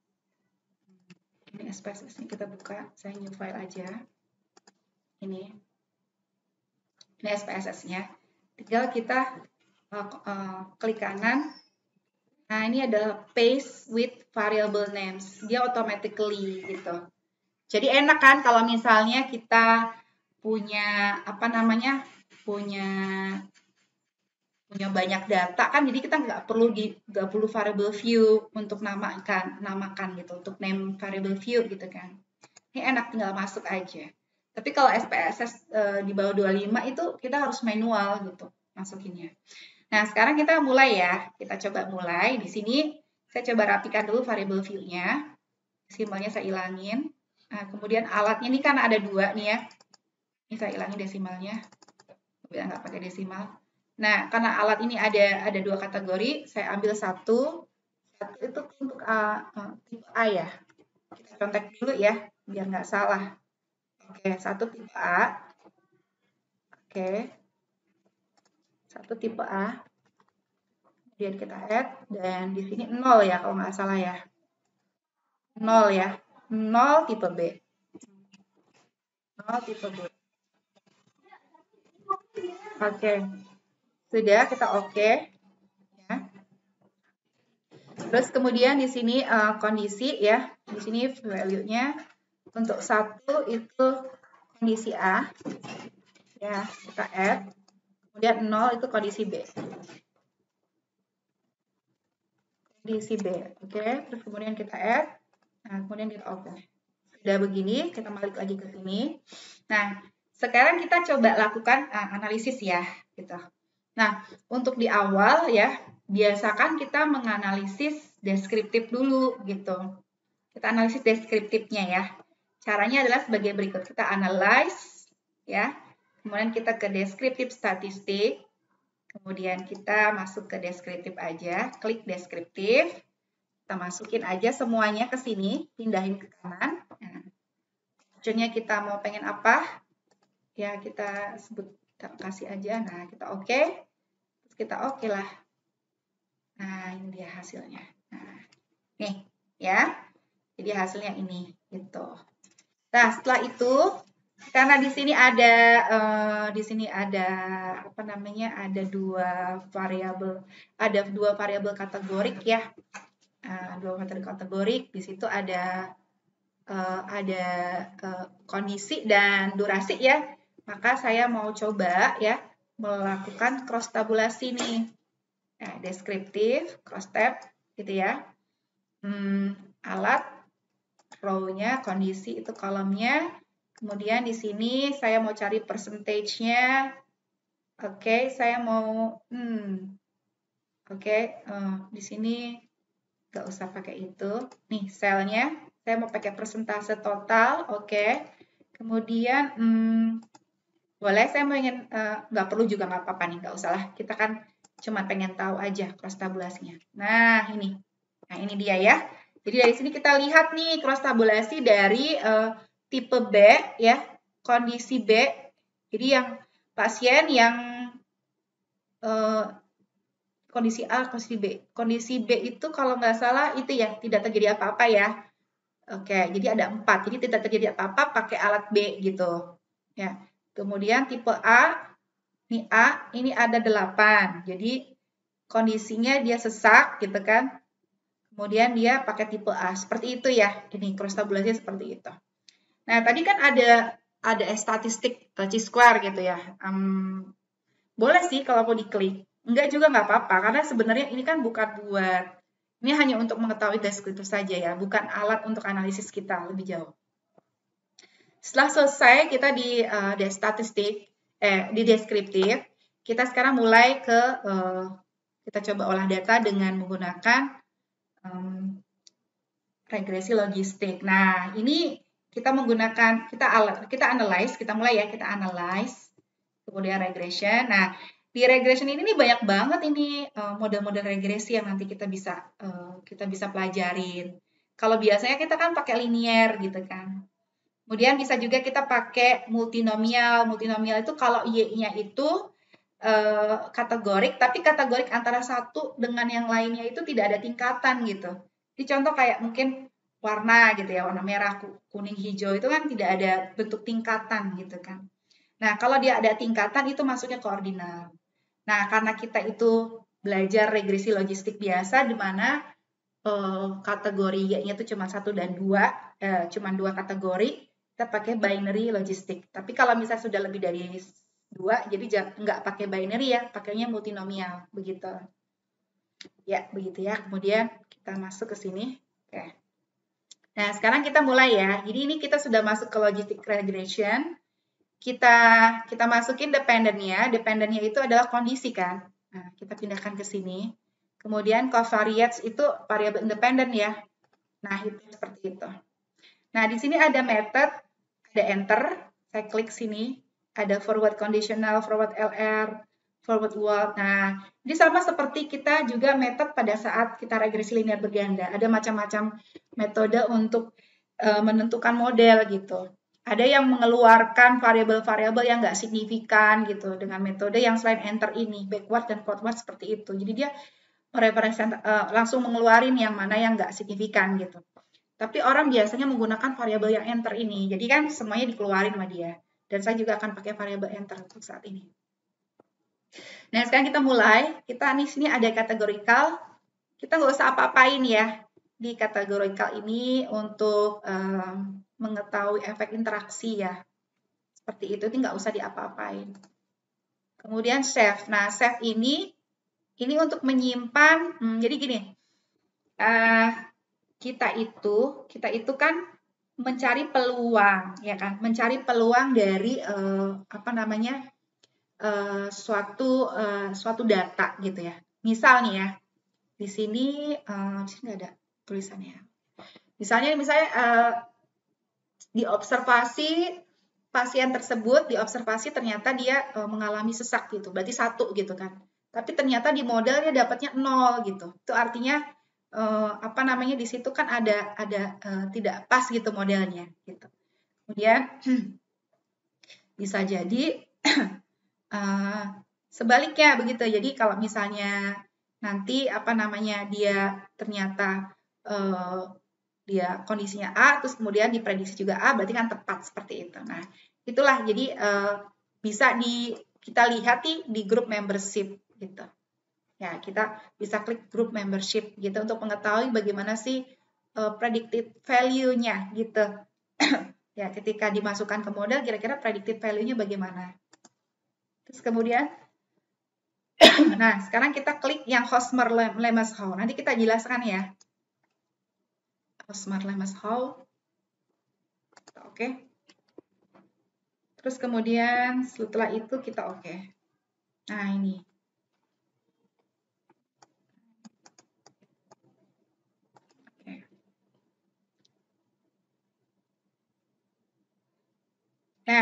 Ini S P S S ini kita buka, saya new file aja. Ini. Ini S P S S-nya. Tinggal kita uh, uh, klik kanan. Nah, ini adalah paste with variable names. Dia automatically gitu. Jadi enak kan kalau misalnya kita punya apa namanya? punya punya banyak data kan, jadi kita nggak perlu di nggak perlu variable view untuk namakan namakan gitu, untuk name variable view gitu kan. Ini enak, tinggal masuk aja. Tapi kalau S P S S e, di bawah dua puluh lima itu kita harus manual gitu masukinnya. Nah, sekarang kita mulai ya. Kita coba mulai. Di sini saya coba rapikan dulu variable view-nya. Desimalnya saya ilangin. Nah, kemudian alatnya ini kan ada dua nih ya. Ini saya ilangin desimalnya. Biar nggak pakai desimal. Nah, karena alat ini ada ada dua kategori, saya ambil satu. Satu itu untuk uh, uh, tipe A ya. Kita contek dulu ya, biar nggak salah. Oke, satu tipe A. Oke. Satu tipe A. Kemudian kita add, dan di sini nol ya, kalau nggak salah ya. nol ya. nol tipe B. nol tipe B. Oke. Sudah, kita oke. Okay. Ya. Terus kemudian di sini uh, kondisi ya. Di sini value-nya untuk satu itu kondisi A. Ya, kita add. Kemudian nol itu kondisi B. Kondisi B. Oke, okay. Terus kemudian kita add. Nah, kemudian kita oke. Okay. Sudah begini, kita balik lagi ke sini. Nah, sekarang kita coba lakukan uh, analisis ya, gitu. Nah, untuk di awal ya, biasakan kita menganalisis deskriptif dulu gitu. Kita analisis deskriptifnya ya. Caranya adalah sebagai berikut. Kita analyze ya. Kemudian kita ke deskriptif statistik. Kemudian kita masuk ke deskriptif aja, klik deskriptif. Kita masukin aja semuanya ke sini, pindahin ke kanan. Nah, tujuannya kita mau pengen apa? Ya, kita sebut kita kasih aja. Nah, kita oke. Okay. Kita oke okay lah. Nah, ini dia hasilnya. Nah, nih ya. Jadi hasilnya ini gitu. Nah, setelah itu karena di sini ada uh, di sini ada apa namanya? ada dua variabel, ada dua variabel kategorik ya. Uh, dua variabel kategorik. Di situ ada uh, ada uh, kondisi dan durasi ya. Maka saya mau coba ya melakukan cross tabulasi nih. Nah, deskriptif, cross tab gitu ya. Hmm, alat, row-nya, kondisi itu kolomnya. Kemudian di sini saya mau cari percentage-nya. Oke, okay, saya mau hmm, oke, okay, uh, di sini nggak usah pakai itu. Nih, selnya saya mau pakai persentase total, oke. Okay. Kemudian hmm, boleh, saya mau ingin, nggak uh, perlu juga nggak apa-apa nih, nggak usah lah. Kita kan cuma pengen tahu aja cross tabulasinya. Nah, ini. Nah, ini dia ya. Jadi dari sini kita lihat nih cross tabulasi dari uh, tipe B ya, kondisi B. Jadi yang pasien yang uh, kondisi A, kondisi B. Kondisi B itu kalau nggak salah itu ya, tidak terjadi apa-apa ya. Oke, jadi ada empat. Jadi tidak terjadi apa-apa pakai alat B gitu. Ya. Kemudian tipe A, ini A, ini ada delapan. Jadi kondisinya dia sesak gitu kan. Kemudian dia pakai tipe A. Seperti itu ya. Ini cross tabulasi seperti itu. Nah, tadi kan ada ada statistik chi-square gitu ya. Um, boleh sih kalau mau diklik. Enggak juga nggak apa-apa. Karena sebenarnya ini kan bukan buat, ini hanya untuk mengetahui deskriptif saja ya. Bukan alat untuk analisis kita lebih jauh. Setelah selesai kita di uh, di statistik, eh di deskriptif, kita sekarang mulai ke uh, kita coba olah data dengan menggunakan um, regresi logistik. Nah, ini kita menggunakan, kita kita analyze, kita mulai ya, kita analyze, kemudian regression. Nah, di regression ini nih banyak banget ini model-model uh, regresi yang nanti kita bisa uh, kita bisa pelajarin. Kalau biasanya kita kan pakai linear gitu kan. Kemudian bisa juga kita pakai multinomial. Multinomial itu kalau Y-nya itu uh, kategorik, tapi kategorik antara satu dengan yang lainnya itu tidak ada tingkatan gitu. Jadi contoh kayak mungkin warna gitu ya, warna merah, kuning, hijau itu kan tidak ada bentuk tingkatan gitu kan. Nah, kalau dia ada tingkatan itu masuknya ke ordinal. Nah, karena kita itu belajar regresi logistik biasa di mana uh, kategori Y-nya itu cuma satu dan dua, uh, cuma dua kategori, kita pakai binary logistik. Tapi kalau misalnya sudah lebih dari dua, jadi nggak pakai binary ya, pakainya multinomial, begitu. Ya, begitu ya. Kemudian kita masuk ke sini. Oke. Nah, sekarang kita mulai ya. Jadi ini kita sudah masuk ke logistic regression. Kita kita masukin dependennya. Dependennya itu adalah kondisi kan. Nah, kita pindahkan ke sini. Kemudian covariates itu variabel independen ya. Nah, itu seperti itu. Nah, di sini ada method, ada enter. Saya klik sini. Ada forward conditional, forward L R, forward walk. Nah, ini sama seperti kita juga metode pada saat kita regresi linear berganda. Ada macam-macam metode untuk uh, menentukan model gitu. Ada yang mengeluarkan variabel-variabel yang nggak signifikan gitu dengan metode yang selain enter ini, backward dan forward seperti itu. Jadi dia merepresent, uh, langsung mengeluarin yang mana yang nggak signifikan gitu. Tapi orang biasanya menggunakan variabel yang enter ini. Jadi kan semuanya dikeluarin sama dia. Dan saya juga akan pakai variabel enter untuk saat ini. Nah, sekarang kita mulai. Kita nih sini ada categorical. Kita nggak usah apa-apain ya di categorical ini untuk um, mengetahui efek interaksi ya. Seperti itu, ini nggak usah diapa-apain. Kemudian save. Nah, save ini ini untuk menyimpan. Hmm, jadi gini, uh, kita itu kita itu kan mencari peluang, ya kan? Mencari peluang dari uh, apa namanya? Uh, suatu uh, suatu data gitu ya. Misal nih ya, di sini uh, di sini nggak ada tulisannya. Misalnya misalnya uh, di observasi pasien tersebut, di observasi ternyata dia uh, mengalami sesak gitu, berarti satu gitu kan. Tapi ternyata di modelnya dapatnya nol gitu. Itu artinya uh, apa namanya di situ kan ada ada uh, tidak pas gitu modelnya gitu. Kemudian bisa jadi Uh, sebaliknya begitu. Jadi kalau misalnya nanti apa namanya dia ternyata uh, dia kondisinya A, terus kemudian diprediksi juga A, berarti kan tepat seperti itu. Nah, itulah jadi uh, bisa di kita lihat di, di grup membership gitu. Ya, kita bisa klik grup membership gitu untuk mengetahui bagaimana sih uh, predicted value-nya gitu. Ya, ketika dimasukkan ke model, kira-kira predicted value-nya bagaimana? Terus kemudian, nah sekarang kita klik yang Hosmer-Lemeshow. Nanti kita jelaskan ya. Hosmer-Lemeshow. Oke. Okay. Terus kemudian setelah itu kita oke. Okay. Nah ini. Okay. Nah.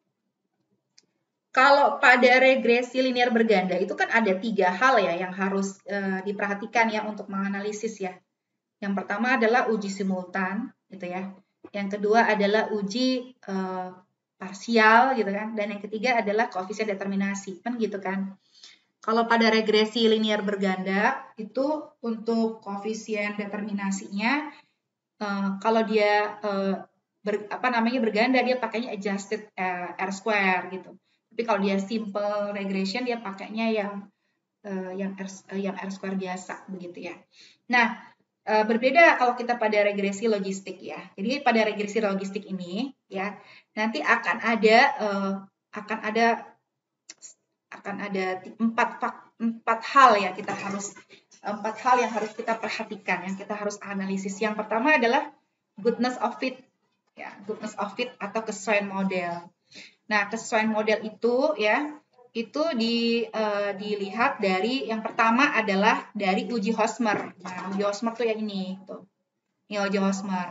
Kalau pada regresi linear berganda itu kan ada tiga hal ya yang harus uh, diperhatikan ya untuk menganalisis ya. Yang pertama adalah uji simultan gitu ya. Yang kedua adalah uji uh, parsial gitu kan. Dan yang ketiga adalah koefisien determinasi kan gitu kan. Kalau pada regresi linear berganda itu untuk koefisien determinasinya uh, kalau dia uh, ber, apa namanya berganda dia pakainya adjusted uh, R square gitu. Tapi kalau dia simple regression dia pakainya yang uh, yang R, uh, yang R square biasa begitu ya. Nah, uh, berbeda kalau kita pada regresi logistik ya. Jadi pada regresi logistik ini ya, nanti akan ada uh, akan ada akan ada empat empat hal ya kita harus empat hal yang harus kita perhatikan, yang kita harus analisis. Yang pertama adalah goodness of fit ya, goodness of fit atau kesesuaian model. Nah, kesesuaian model itu ya itu di, uh, dilihat dari yang pertama adalah dari uji Hosmer. Nah, uji Hosmer tuh yang ini, tuh. Ini uji Hosmer.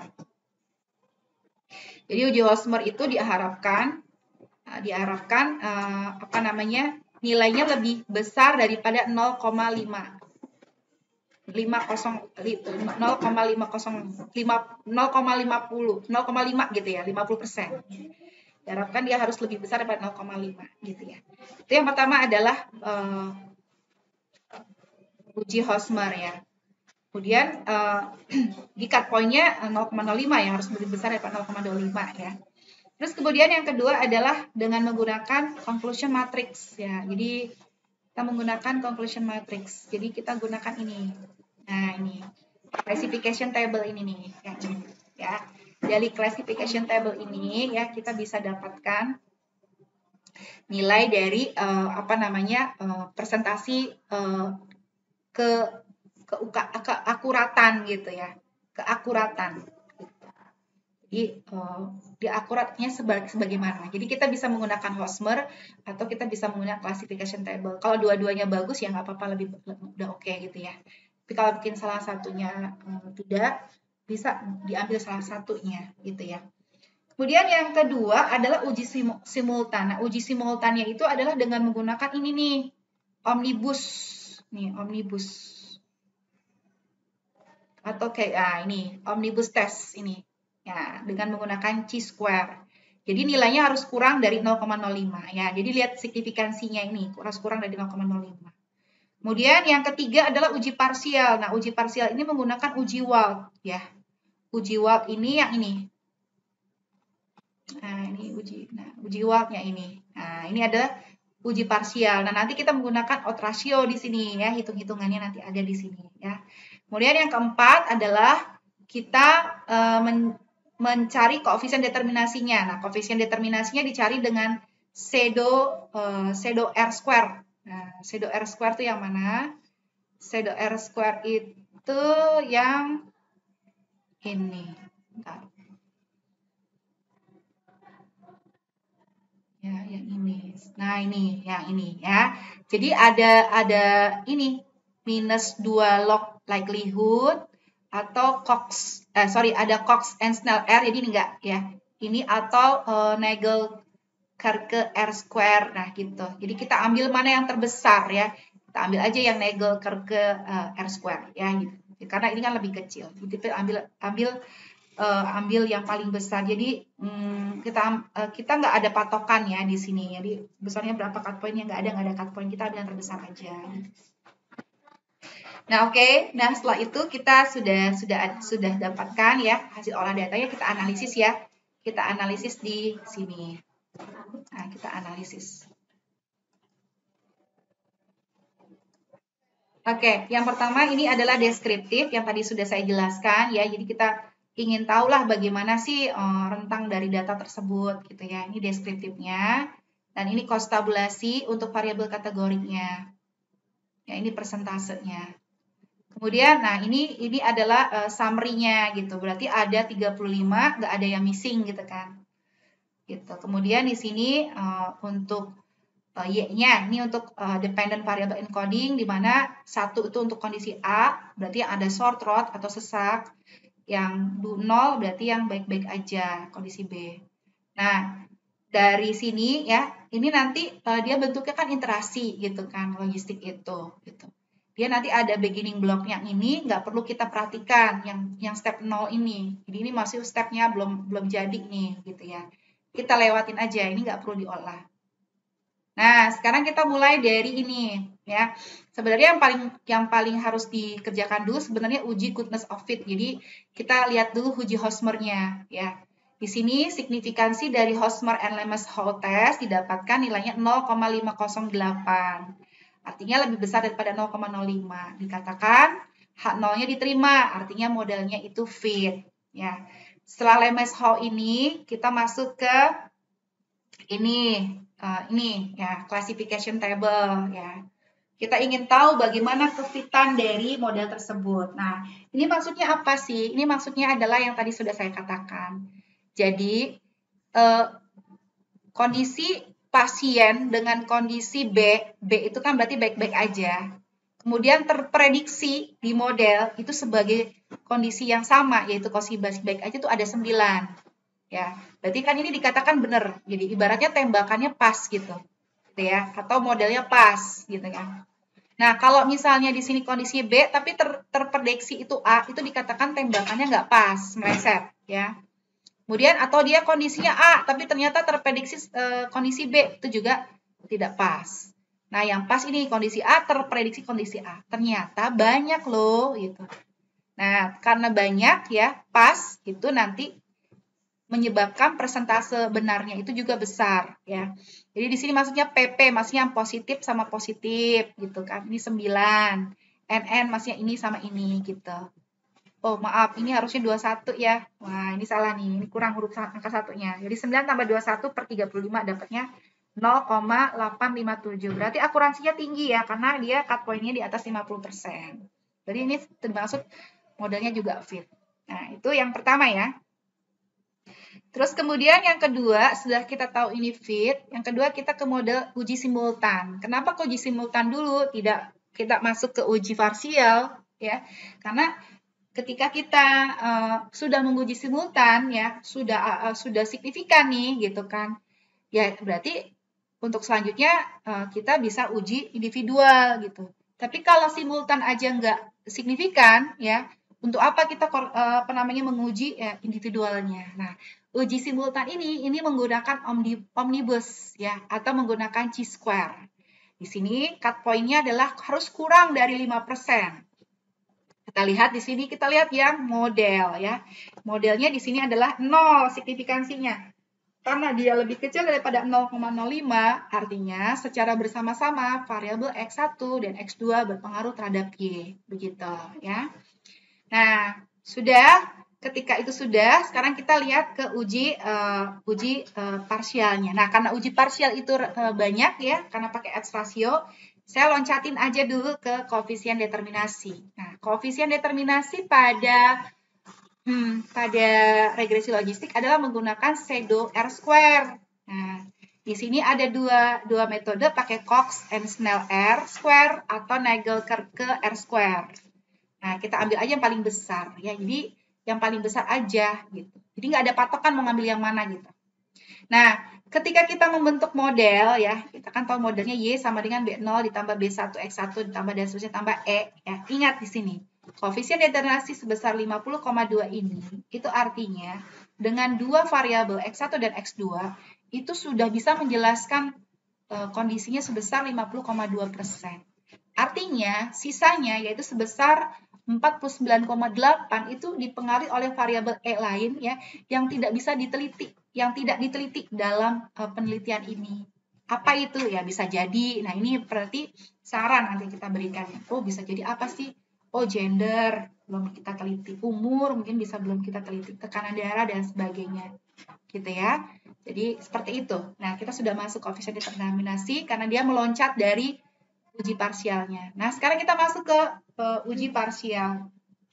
Jadi uji Hosmer itu diharapkan, uh, diharapkan uh, apa namanya nilainya lebih besar daripada nol koma lima. nol koma lima gitu ya, lima puluh persen. Diharapkan dia harus lebih besar daripada nol koma lima gitu ya. Itu yang pertama adalah uh, uji Hosmer ya. Kemudian uh, di cut point-nya nol koma nol lima ya, harus lebih besar daripada nol koma dua lima ya. Terus kemudian yang kedua adalah dengan menggunakan conclusion matrix ya. Jadi kita menggunakan conclusion matrix. Jadi kita gunakan ini. Nah, ini classification table ini nih yang ini ya. Dari classification table ini ya kita bisa dapatkan nilai dari uh, apa namanya uh, presentasi uh, ke ke keakuratan gitu ya. Keakuratan. Jadi uh, di akuratnya sebagai sebagaimana. Jadi kita bisa menggunakan Hosmer atau kita bisa menggunakan classification table. Kalau dua-duanya bagus ya nggak apa-apa, lebih udah oke okay, gitu ya. Tapi kalau bikin salah satunya uh, tidak, bisa diambil salah satunya gitu ya. Kemudian yang kedua adalah uji simultan. Nah, uji simultannya itu adalah dengan menggunakan ini nih, omnibus. Nih, omnibus. Atau kayak ah ini, omnibus test ini. Ya, dengan menggunakan chi-square. Jadi nilainya harus kurang dari nol koma nol lima ya. Jadi lihat signifikansinya ini, harus kurang dari nol koma nol lima. Kemudian yang ketiga adalah uji parsial. Nah, uji parsial ini menggunakan uji Wald ya. Uji Wald ini yang ini. Nah, ini uji nah, uji Wald-nya ini. Nah, ini ada uji parsial. Nah, nanti kita menggunakan odds ratio di sini ya, hitung-hitungannya nanti ada di sini ya. Kemudian yang keempat adalah kita uh, men mencari koefisien determinasinya. Nah, koefisien determinasinya dicari dengan pseudo uh, pseudo R square. Nah, pseudo R square itu yang mana? Pseudo R square itu yang ini. Bentar. Ya, yang ini. Nah, ini, yang ini ya. Jadi ada ada ini minus dua log likelihood atau Cox, eh, sorry ada Cox and Snell R, jadi ini enggak ya. Ini atau uh, Nagle-Kerke R square, nah gitu. Jadi kita ambil mana yang terbesar ya. Kita ambil aja yang Nagle-Kerke uh, R square ya gitu. Karena ini kan lebih kecil. Jadi kita ambil ambil uh, ambil yang paling besar. Jadi um, kita uh, kita nggak ada patokan ya di sini. Jadi besarnya berapa cut point-nya nggak ada nggak ada cut point, kita ambil yang terbesar aja. Nah, oke. Okay. Nah, setelah itu kita sudah sudah sudah dapatkan ya hasil olah datanya, kita analisis ya. Kita analisis di sini. Nah, kita analisis. Oke, okay. Yang pertama ini adalah deskriptif yang tadi sudah saya jelaskan ya. Jadi kita ingin tahulah bagaimana sih uh, rentang dari data tersebut gitu ya. Ini deskriptifnya. Dan ini konstabulasi untuk variabel kategorinya. Ya, ini persentasenya. Kemudian, nah ini ini adalah uh, summary-nya gitu. Berarti ada tiga puluh lima, nggak ada yang missing gitu kan. Gitu. Kemudian di sini uh, untuk uh, Y-nya, ini untuk uh, dependent variable encoding, di mana satu itu untuk kondisi A, berarti yang ada short rod atau sesak. Yang nol berarti yang baik-baik aja, kondisi B. Nah, dari sini ya, ini nanti uh, dia bentuknya kan iterasi gitu kan, logistik itu gitu. Dia nanti ada beginning block yang ini nggak perlu kita perhatikan yang yang step nol ini. Jadi ini masih stepnya belum belum jadi nih gitu ya. Kita lewatin aja, ini nggak perlu diolah. Nah, sekarang kita mulai dari ini ya. Sebenarnya yang paling yang paling harus dikerjakan dulu sebenarnya uji goodness of fit. Jadi kita lihat dulu uji Hosmer-nya ya. Di sini signifikansi dari Hosmer and Lemmes-Howe test didapatkan nilainya nol koma lima nol delapan. Artinya lebih besar daripada nol koma nol lima. Dikatakan H nol-nya diterima, artinya modelnya itu fit. Ya. Setelah Lemmes-Howe ini, kita masuk ke ini, uh, ini ya, classification table ya. Kita ingin tahu bagaimana kefitan dari model tersebut. Nah, ini maksudnya apa sih? Ini maksudnya adalah yang tadi sudah saya katakan. Jadi, uh, kondisi pasien dengan kondisi B, B itu kan berarti baik-baik aja. Kemudian terprediksi di model itu sebagai kondisi yang sama, yaitu kondisi baik-baik aja itu ada sembilan. Ya, berarti kan ini dikatakan benar. Jadi ibaratnya tembakannya pas gitu. Gitu ya, atau modelnya pas gitu kan. Nah, kalau misalnya di sini kondisi B tapi ter, terprediksi itu A, itu dikatakan tembakannya nggak pas, meleset ya. Kemudian atau dia kondisinya A tapi ternyata terprediksi e, kondisi B, itu juga tidak pas. Nah, yang pas ini kondisi A terprediksi kondisi A. Ternyata banyak loh gitu. Nah, karena banyak ya, pas itu nanti menyebabkan persentase benarnya itu juga besar ya. Jadi di sini maksudnya P P, maksudnya yang positif sama positif gitu kan. Ini sembilan. N N maksudnya ini sama ini gitu. Oh, maaf, ini harusnya dua puluh satu ya. Wah, ini salah nih. Ini kurang huruf angka satunya. Jadi sembilan tambah dua puluh satu per tiga puluh lima dapatnya nol koma delapan lima tujuh. Berarti akurasinya tinggi ya, karena dia cut point-nya di atas lima puluh persen. Jadi ini termasuk modelnya juga fit. Nah, itu yang pertama ya. Terus kemudian yang kedua, setelah kita tahu ini fit, yang kedua kita ke model uji simultan. Kenapa ke uji simultan dulu, tidak kita masuk ke uji parsial ya? Karena ketika kita uh, sudah menguji simultan ya, sudah uh, sudah signifikan nih gitu kan. Ya berarti untuk selanjutnya uh, kita bisa uji individual gitu. Tapi kalau simultan aja nggak signifikan ya, untuk apa kita uh, apa namanya menguji ya, individualnya. Nah, uji simultan ini ini menggunakan omnibus ya atau menggunakan chi-square. Di sini cut point-nya adalah harus kurang dari lima persen. Kita lihat di sini, kita lihat yang model ya. Modelnya di sini adalah nol signifikansinya. Karena dia lebih kecil daripada nol koma nol lima, artinya secara bersama-sama variabel X satu dan X dua berpengaruh terhadap Y. Begitu ya. Nah, sudah, ketika itu sudah, sekarang kita lihat ke uji uh, uji uh, parsialnya. Nah, karena uji parsial itu uh, banyak ya, karena pakai odds ratio, saya loncatin aja dulu ke koefisien determinasi. Nah, koefisien determinasi pada hmm, pada regresi logistik adalah menggunakan pseudo R square. Nah, di sini ada dua, dua metode pakai Cox and Snell R square atau Nagelkerke R square. Nah, kita ambil aja yang paling besar ya. Jadi yang paling besar aja gitu. Jadi nggak ada patokan mau ngambil yang mana gitu. Nah, ketika kita membentuk model ya, kita kan tahu modelnya Y sama dengan B nol ditambah B satu X satu ditambah dan seterusnya tambah E ya. Ingat di sini, koefisien determinasi sebesar lima puluh koma dua ini itu artinya dengan dua variabel X satu dan X dua itu sudah bisa menjelaskan e, kondisinya sebesar lima puluh koma dua persen. Artinya sisanya yaitu sebesar empat puluh sembilan koma delapan itu dipengaruhi oleh variabel E lain ya yang tidak bisa diteliti, yang tidak diteliti dalam uh, penelitian ini. Apa itu? Ya bisa jadi. Nah, ini berarti saran nanti kita berikan. Oh, bisa jadi apa sih? Oh, gender belum kita teliti, umur mungkin bisa belum kita teliti, tekanan darah dan sebagainya. Gitu ya. Jadi seperti itu. Nah, kita sudah masuk koefisien determinasi karena dia meloncat dari uji parsialnya. Nah, sekarang kita masuk ke uh, uji parsial.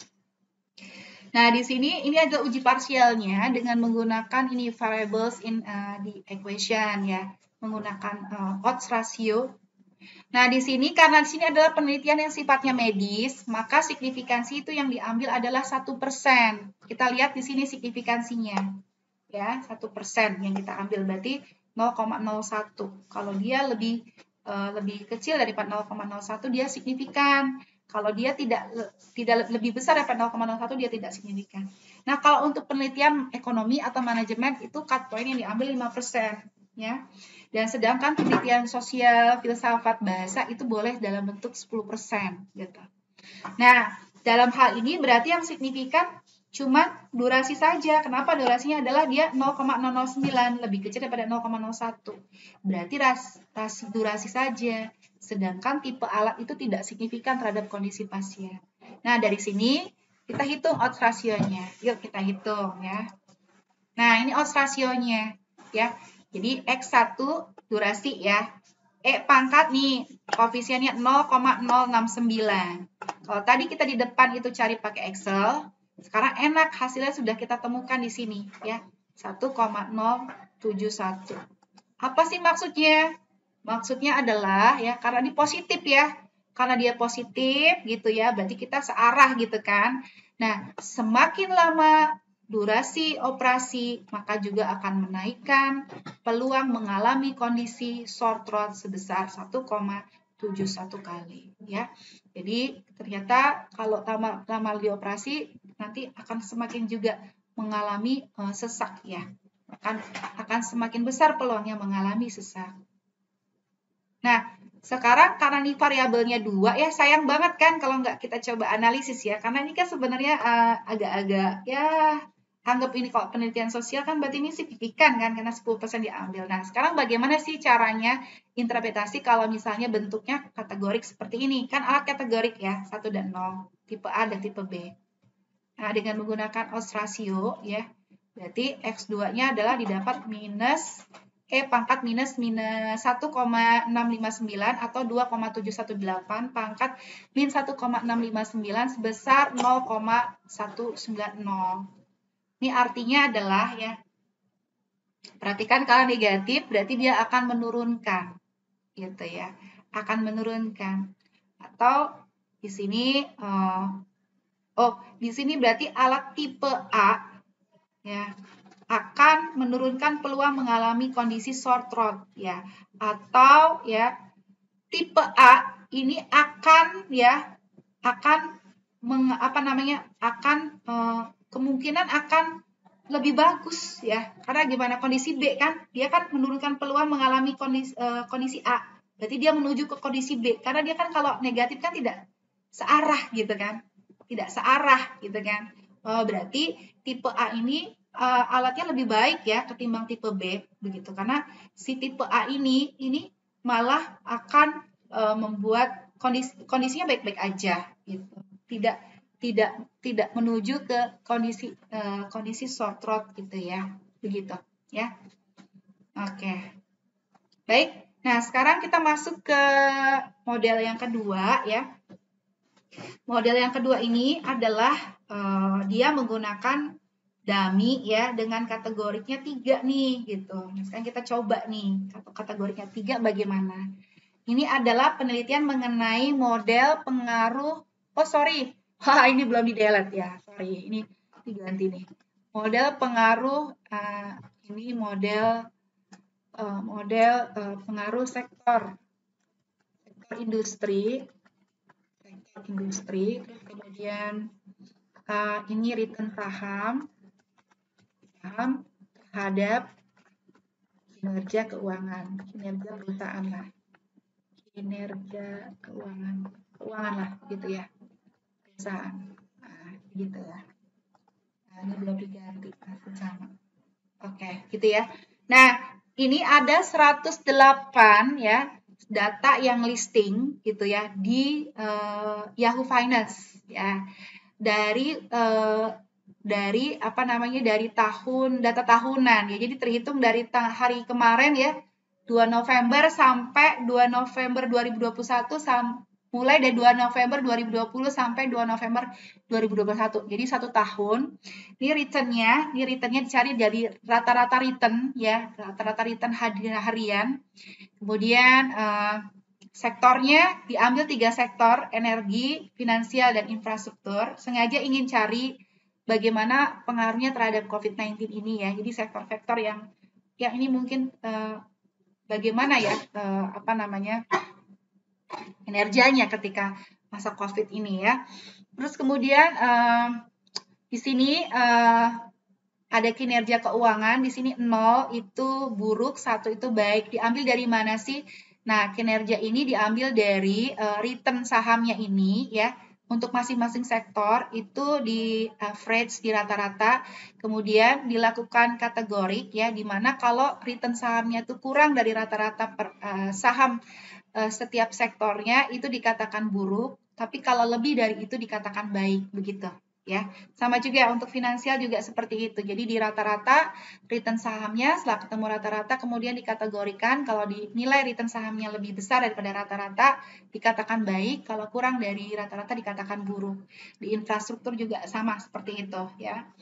Nah, di sini ini adalah uji parsialnya dengan menggunakan ini variables in uh, the equation ya, menggunakan uh, odds ratio. Nah, di sini karena di sini adalah penelitian yang sifatnya medis, maka signifikansi itu yang diambil adalah satu persen. Kita lihat di sini signifikansinya. Ya, satu persen yang kita ambil berarti nol koma nol satu. Kalau dia lebih Uh, lebih kecil daripada nol koma nol satu dia signifikan. Kalau dia tidak tidak lebih besar daripada nol koma nol satu dia tidak signifikan. Nah, kalau untuk penelitian ekonomi atau manajemen itu cut point yang diambil lima persen ya. Dan sedangkan penelitian sosial, filsafat, bahasa itu boleh dalam bentuk sepuluh persen gitu. Nah, dalam hal ini berarti yang signifikan cuma durasi saja. Kenapa? Durasinya adalah dia nol koma nol nol sembilan, lebih kecil daripada nol koma nol satu. Berarti ras, ras durasi saja. Sedangkan tipe alat itu tidak signifikan terhadap kondisi pasien. Nah, dari sini kita hitung odds rasionya. Yuk kita hitung ya. Nah, ini odds rasionya ya. Jadi X satu durasi ya. E pangkat nih, koefisiennya nol koma nol enam sembilan. Kalau tadi kita di depan itu cari pakai Excel, sekarang enak, hasilnya sudah kita temukan di sini ya, satu koma nol tujuh satu. Apa sih maksudnya? Maksudnya adalah ya karena ini positif ya. Karena dia positif gitu ya, berarti kita searah gitu kan. Nah, semakin lama durasi operasi, maka juga akan menaikkan peluang mengalami kondisi sore throat sebesar satu koma tujuh satu kali ya. Jadi ternyata kalau lama lama dioperasi nanti akan semakin juga mengalami uh, sesak ya. Akan akan semakin besar peluangnya mengalami sesak. Nah, sekarang karena ini variabelnya dua ya, sayang banget kan kalau nggak kita coba analisis ya. Karena ini kan sebenarnya uh, agak-agak ya, anggap ini kalau penelitian sosial kan berarti ini signifikan kan, karena sepuluh persen diambil. Nah, sekarang bagaimana sih caranya interpretasi kalau misalnya bentuknya kategorik seperti ini? Kan alat kategorik ya, satu dan nol, tipe A dan tipe B. Nah, dengan menggunakan odds ratio ya, berarti X dua-nya adalah didapat minus E pangkat minus minus satu koma enam lima sembilan atau dua koma tujuh satu delapan pangkat min satu koma enam lima sembilan sebesar nol koma satu sembilan nol. Ini artinya adalah ya, perhatikan kalau negatif berarti dia akan menurunkan gitu ya, akan menurunkan. Atau di sini uh, oh, di sini berarti alat tipe A ya akan menurunkan peluang mengalami kondisi sore throat ya, atau ya tipe A ini akan ya akan meng, apa namanya akan eh, kemungkinan akan lebih bagus ya, karena gimana kondisi B kan dia kan menurunkan peluang mengalami kondisi eh, kondisi A, berarti dia menuju ke kondisi B, karena dia kan kalau negatif kan tidak searah gitu kan, tidak searah gitu kan. Oh, berarti tipe A ini uh, alatnya lebih baik ya ketimbang tipe B begitu, karena si tipe A ini ini malah akan uh, membuat kondisi kondisinya baik-baik aja gitu, tidak tidak tidak menuju ke kondisi uh, kondisi sore throat gitu ya, begitu ya. Oke, baik. Nah sekarang kita masuk ke model yang kedua ya. Model yang kedua ini adalah uh, dia menggunakan dummy ya dengan kategoriknya tiga nih gitu. Nah, sekarang kita coba nih kategoriknya tiga bagaimana. Ini adalah penelitian mengenai model pengaruh. Oh sorry, wah ini belum di delete ya. Sorry, ini diganti nih. Model pengaruh. Uh, ini model uh, model uh, pengaruh sektor sektor industri. industri, terus kemudian uh, ini return saham, saham terhadap kinerja keuangan, kinerja perusahaan lah, kinerja keuangan, keuangan lah gitu ya, perusahaan, nah, gitu ya. Nah, ini belum diganti, masih sama. Oke, gitu ya. Nah, ini ada seratus delapan ya. Data yang listing gitu ya di uh, Yahoo Finance ya, dari uh, dari apa namanya dari tahun data tahunan ya, jadi terhitung dari hari kemarin ya dua November sampai dua November dua ribu dua puluh satu sam mulai dari dua November dua ribu dua puluh sampai dua November dua ribu dua puluh satu. Jadi satu tahun. Ini returnnya, ini returnnya dicari dari rata-rata return ya, rata-rata return harian. Kemudian uh, sektornya diambil tiga sektor, energi, finansial, dan infrastruktur. Sengaja ingin cari bagaimana pengaruhnya terhadap covid sembilan belas ini ya. Jadi sektor-sektor yang yang ini mungkin uh, bagaimana ya uh, apa namanya kinerjanya ketika masa COVID ini ya. Terus kemudian uh, di sini uh, ada kinerja keuangan, di sini nol itu buruk, satu itu baik. Diambil dari mana sih? Nah, kinerja ini diambil dari uh, return sahamnya ini ya. Untuk masing-masing sektor itu di average, di rata-rata, kemudian dilakukan kategorik ya, di mana kalau return sahamnya itu kurang dari rata-rata uh, saham uh, setiap sektornya itu dikatakan buruk, tapi kalau lebih dari itu dikatakan baik, begitu ya. Sama juga untuk finansial juga seperti itu. Jadi di rata-rata return sahamnya setelah ketemu rata-rata kemudian dikategorikan, kalau dinilai return sahamnya lebih besar daripada rata-rata dikatakan baik, kalau kurang dari rata-rata dikatakan buruk. Di infrastruktur juga sama seperti itu ya.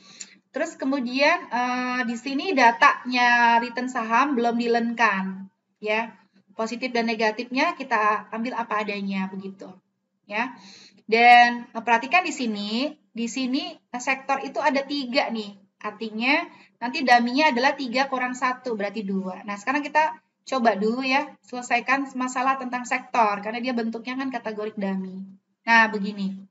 Terus kemudian uh, di sini datanya return saham belum dilenkan, ya. Positif dan negatifnya kita ambil apa adanya begitu, ya. Dan uh, perhatikan di sini, di sini uh, sektor itu ada tiga nih, artinya nanti daminya adalah tiga kurang satu berarti dua. Nah sekarang kita coba dulu ya selesaikan masalah tentang sektor karena dia bentuknya kan kategorik dummy. Nah begini.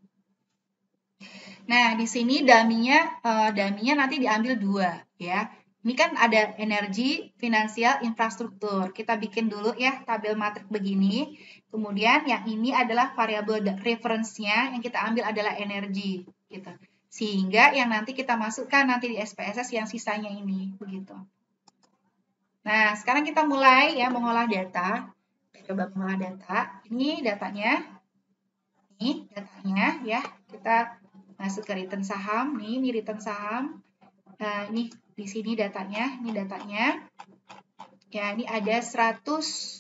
Nah, di sini daminya uh, daminya nanti diambil dua ya. Ini kan ada energi, finansial, infrastruktur. Kita bikin dulu ya tabel matrik begini. Kemudian yang ini adalah variabel reference-nya, yang kita ambil adalah energi gitu. Sehingga yang nanti kita masukkan nanti di S P S S yang sisanya ini begitu. Nah, sekarang kita mulai ya mengolah data. Kita coba mengolah data. Ini datanya. Ini datanya ya. Kita masuk ke return saham. Nih, ini return saham. Nah, ini di sini datanya, ini datanya. Ya, ini ada seratus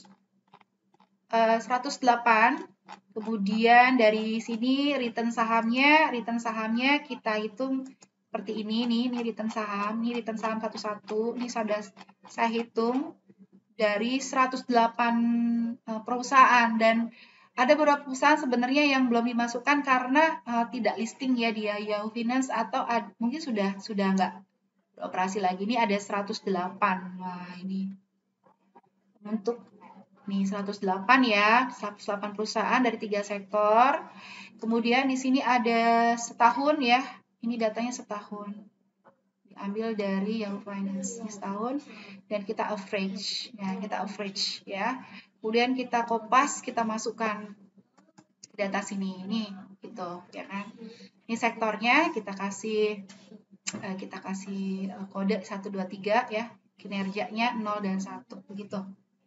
uh, seratus delapan. Kemudian dari sini return sahamnya, return sahamnya kita hitung seperti ini nih, ini return saham, ini return saham satu-satu. Ini sudah saya hitung dari seratus delapan uh, perusahaan dan ada beberapa perusahaan sebenarnya yang belum dimasukkan karena uh, tidak listing ya dia Yahoo Finance atau ad, mungkin sudah sudah nggak beroperasi lagi. Ini ada seratus delapan. Wah, ini untuk nih seratus delapan ya, seratus delapan perusahaan dari tiga sektor. Kemudian di sini ada setahun ya. Ini datanya setahun. Diambil dari Yahoo Finance setahun dan kita average. Ya, kita average ya. Kemudian kita kopas, kita masukkan data sini, ini gitu ya kan. Ini sektornya kita kasih kita kasih kode satu dua tiga ya, kinerjanya nol dan satu begitu.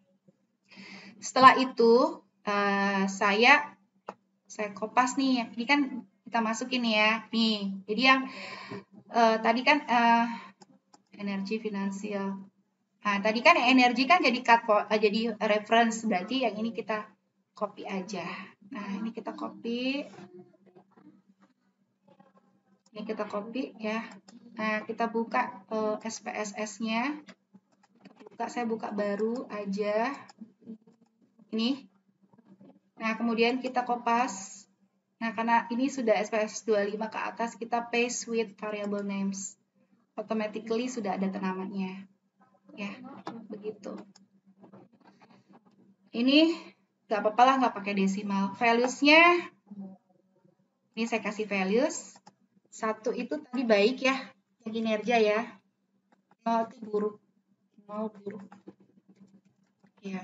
Setelah itu uh, saya saya kopas nih, ini kan kita masukin ya, nih. Jadi yang uh, tadi kan uh, energi finansial. Nah, tadi kan energi kan jadi cut uh, jadi reference, berarti yang ini kita copy aja. Nah, ini kita copy. Ini kita copy ya. Nah, kita buka uh, S P S S-nya. Buka, saya buka baru aja. Ini. Nah, kemudian kita kopas. Nah, karena ini sudah S P S S dua puluh lima ke atas, kita paste with variable names. Automatically sudah ada namanya. Ya, begitu. Ini nggak apa-apa lah, nggak pakai desimal. Values-nya, ini saya kasih values. Satu itu tadi baik ya, kinerja ya. Nol itu buruk. Nol buruk. Ya.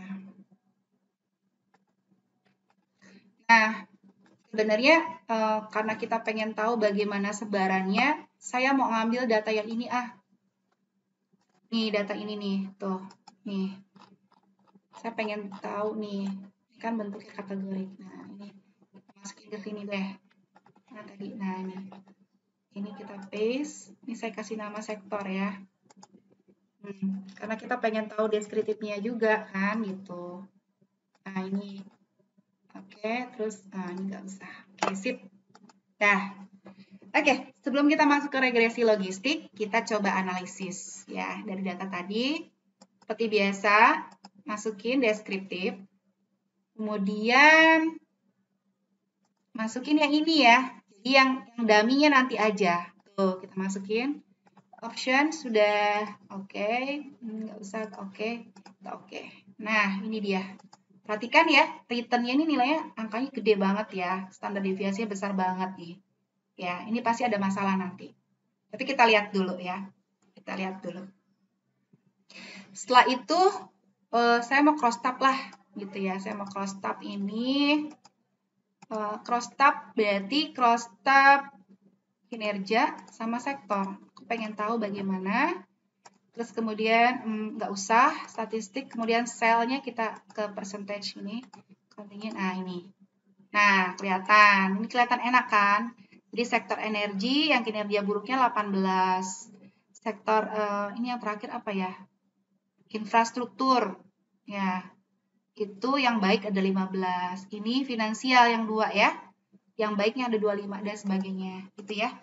Nah, sebenarnya eh, karena kita pengen tahu bagaimana sebarannya, saya mau ngambil data yang ini ah. Nih, data ini nih, tuh. Nih. Saya pengen tahu nih, ini kan bentuknya kategorik. Nah, ini masukin ke sini deh. Nah, tadi, nah ini. Ini kita paste, ini saya kasih nama sektor ya. Hmm, karena kita pengen tahu deskriptifnya juga kan, gitu. Nah, ini. Oke, terus, nah ini nggak usah. Oke, sip. Nah, oke, sebelum kita masuk ke regresi logistik, kita coba analisis ya dari data tadi. Seperti biasa, masukin deskriptif. Kemudian masukin yang ini ya. Jadi yang, yang daminya nanti aja. Tuh, kita masukin. Option sudah oke. Okay. Nggak usah oke. Okay. Oke. Okay. Nah, ini dia. Perhatikan ya, return-nya ini nilainya angkanya gede banget ya. Standar deviasinya besar banget nih. Ya, ini pasti ada masalah nanti. Tapi kita lihat dulu ya. Kita lihat dulu. Setelah itu, uh, saya mau cross tab lah. Gitu ya, saya mau cross tab ini. Uh, cross tab berarti cross tab kinerja sama sektor. Aku pengen tahu bagaimana. Terus kemudian nggak hmm, usah statistik, kemudian selnya kita ke percentage ini. Contingent, nah ini. Nah, kelihatan. Ini kelihatan enak kan? Jadi sektor energi yang kinerja buruknya delapan belas. Sektor uh, ini yang terakhir apa ya? Infrastruktur. Ya. Itu yang baik ada lima belas. Ini finansial yang dua ya. Yang baiknya ada dua puluh lima dan sebagainya. Gitu ya.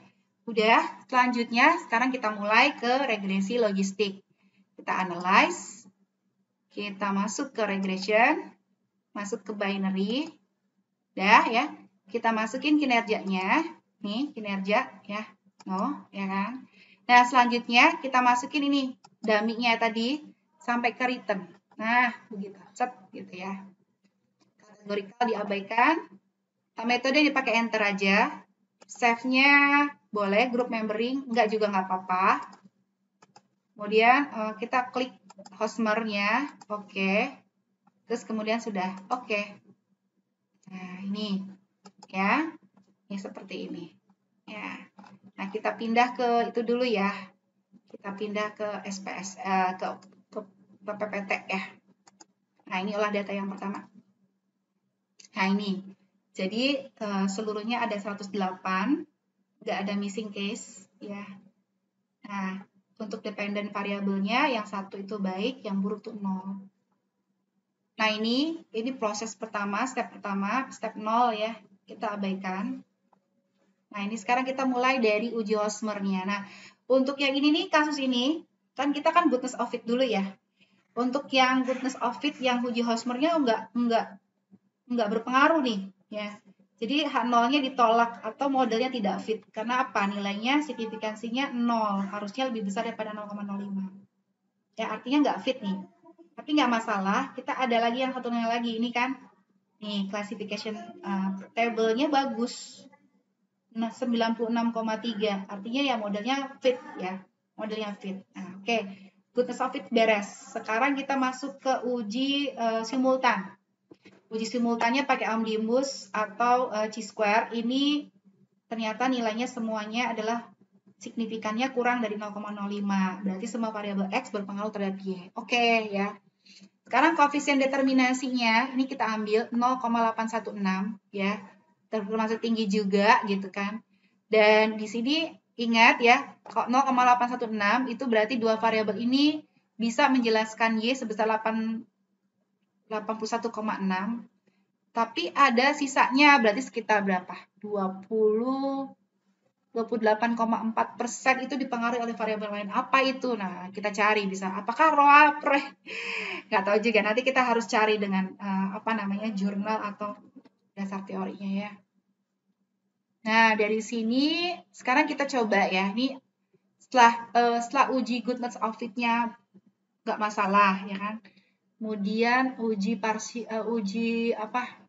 Udah, selanjutnya sekarang kita mulai ke regresi logistik. Kita analyze, kita masuk ke regression, masuk ke binary, dah ya. Kita masukin kinerjanya, nih kinerja ya, no, ya kan. Nah selanjutnya kita masukin ini dummy-nya tadi sampai ke return. Nah begitu, set gitu ya. Kategorikal diabaikan, metode dipakai enter aja. Save-nya boleh, group membering, enggak juga nggak apa-apa. Kemudian uh, kita klik hostmer-nya, oke. Okay. Terus kemudian sudah, oke. Okay. Nah ini, ya, ini seperti ini. Ya. Nah kita pindah ke itu dulu ya. Kita pindah ke S P S, uh, ke, ke, ke P P T ya. Nah ini olah data yang pertama. Nah ini, jadi uh, seluruhnya ada seratus delapan. Nggak ada missing case ya. Nah, untuk dependent variabelnya yang satu itu baik, yang buruk itu nol. Nah, ini ini proses pertama, step pertama, step nol ya, kita abaikan. Nah, ini sekarang kita mulai dari uji hostmer-nya. Nah, untuk yang ini nih, kasus ini, kan kita kan goodness of fit dulu ya. Untuk yang goodness of fit, yang uji hostmer-nya enggak, enggak, enggak berpengaruh nih ya. Jadi H nol-nya ditolak atau modelnya tidak fit. Karena apa? Nilainya signifikansinya nol. Harusnya lebih besar daripada nol koma nol lima. Ya artinya nggak fit nih. Tapi nggak masalah. Kita ada lagi yang satu nilai lagi. Ini kan. Nih classification uh, table-nya bagus. Nah sembilan puluh enam koma tiga. Artinya ya modelnya fit ya. Modelnya fit. Nah, oke. Okay. Goodness of fit beres. Sekarang kita masuk ke uji uh, simultan. Uji simultannya pakai omnibus atau uh, chi-square. Ini ternyata nilainya semuanya adalah signifikannya kurang dari nol koma nol lima. Berarti semua variabel X berpengaruh terhadap Y. Oke okay, ya. Sekarang koefisien determinasinya ini kita ambil nol koma delapan satu enam ya. Termasuk tinggi juga gitu kan. Dan di sini ingat ya, nol koma delapan satu enam itu berarti dua variabel ini bisa menjelaskan Y sebesar delapan puluh satu koma enam. Tapi ada sisanya berarti sekitar berapa? dua puluh dua puluh delapan koma empat persen itu dipengaruhi oleh variabel lain. Apa itu? Nah, kita cari bisa. Apakah R O A, P R E? Nggak tahu juga. Nanti kita harus cari dengan uh, apa namanya jurnal atau dasar teorinya ya. Nah, dari sini sekarang kita coba ya. Ini setelah uh, setelah uji goodness of fit-nya nggak masalah ya kan. Kemudian uji parsi uh, uji apa?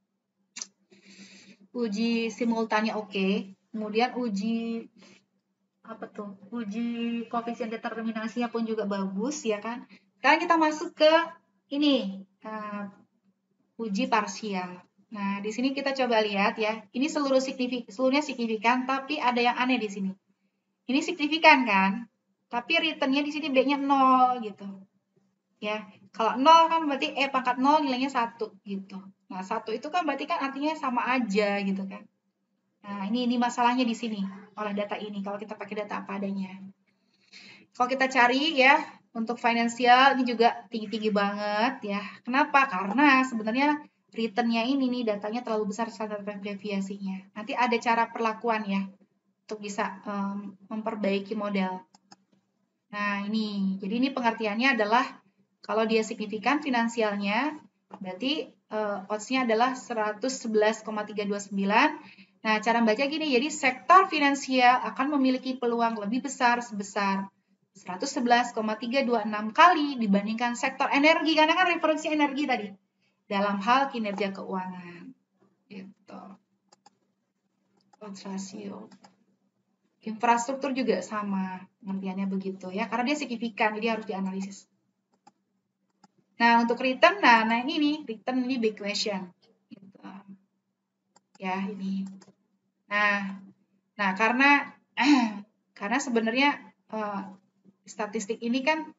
Uji simultannya oke. Okay. Kemudian uji apa tuh? Uji koefisien determinasinya pun juga bagus ya kan. Sekarang kita masuk ke ini uh, uji parsial. Nah, di sini kita coba lihat ya. Ini seluruh signifik seluruhnya signifikan, tapi ada yang aneh di sini. Ini signifikan kan? Tapi returnnya di sini B-nya nol gitu. Ya, kalau nol kan berarti E pangkat nol nilainya satu gitu. Nah, satu itu kan berarti kan artinya sama aja gitu kan. Nah, ini ini masalahnya di sini oleh data ini kalau kita pakai data apa adanya. Kalau kita cari ya untuk finansial ini juga tinggi-tinggi banget ya. Kenapa? Karena sebenarnya return-nya ini nih datanya terlalu besar standar deviasinya. Nanti ada cara perlakuan ya untuk bisa um, memperbaiki model. Nah, ini. Jadi ini pengertiannya adalah kalau dia signifikan finansialnya berarti uh, odds-nya adalah seratus sebelas koma tiga dua sembilan. Nah, cara baca gini, jadi sektor finansial akan memiliki peluang lebih besar sebesar seratus sebelas koma tiga dua enam kali dibandingkan sektor energi, karena kan referensi energi tadi, dalam hal kinerja keuangan. Gitu. Odds ratio. Infrastruktur juga sama, pengertiannya begitu ya, karena dia signifikan, jadi harus dianalisis. Nah, untuk return, nah, nah ini nih, return ini big question. Gitu. Ya, ini. Nah, nah karena karena sebenarnya uh, statistik ini kan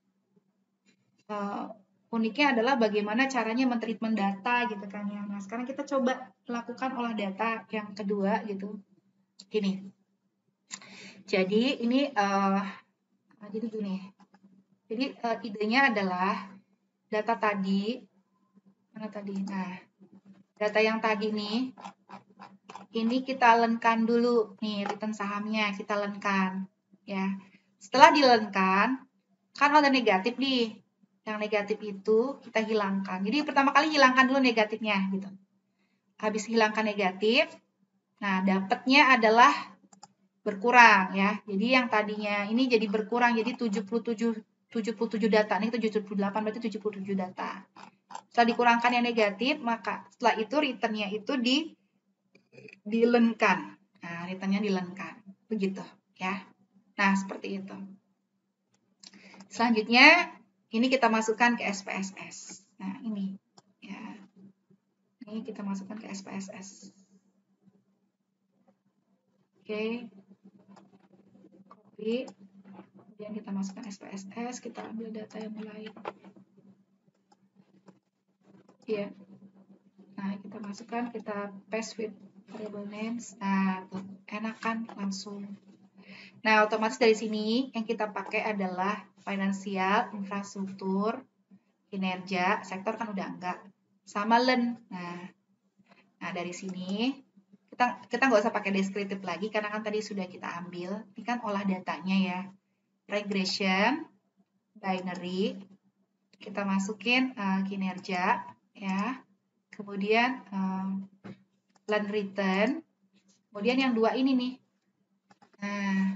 uh, uniknya adalah bagaimana caranya mentreatment data gitu kan ya. Nah, sekarang kita coba lakukan olah data yang kedua gitu. Gini. Jadi ini uh, jadi gini. Jadi uh, idenya adalah data tadi mana tadi? Nah, data yang tadi nih ini kita lenkan dulu nih return sahamnya, kita lenkan ya. Setelah dilenkan, kan ada negatif nih. Yang negatif itu kita hilangkan. Jadi pertama kali hilangkan dulu negatifnya gitu. Habis hilangkan negatif, nah dapatnya adalah berkurang ya. Jadi yang tadinya ini jadi berkurang jadi tujuh puluh tujuh tujuh puluh tujuh data. Ini tujuh puluh delapan berarti tujuh puluh tujuh data. Setelah dikurangkan yang negatif, maka setelah itu returnnya itu di dilenkan. Nah, returnnya dilenkan. Begitu ya. Nah, seperti itu. Selanjutnya, ini kita masukkan ke S P S S. Nah, ini ya. Ini kita masukkan ke S P S S. Oke. Copy. Kemudian kita masukkan S P S S, kita ambil data yang lain. Ya. Nah, kita masukkan, kita paste with variable names. Nah, tuh, enak kan langsung. Nah, otomatis dari sini yang kita pakai adalah finansial, infrastruktur, kinerja, sektor kan udah enggak. Sama Len. Nah, nah dari sini kita kita nggak usah pakai deskriptif lagi karena kan tadi sudah kita ambil. Ini kan olah datanya ya. Regression, binary, kita masukin uh, kinerja ya. Kemudian um, Len return. Kemudian yang dua ini nih. Nah,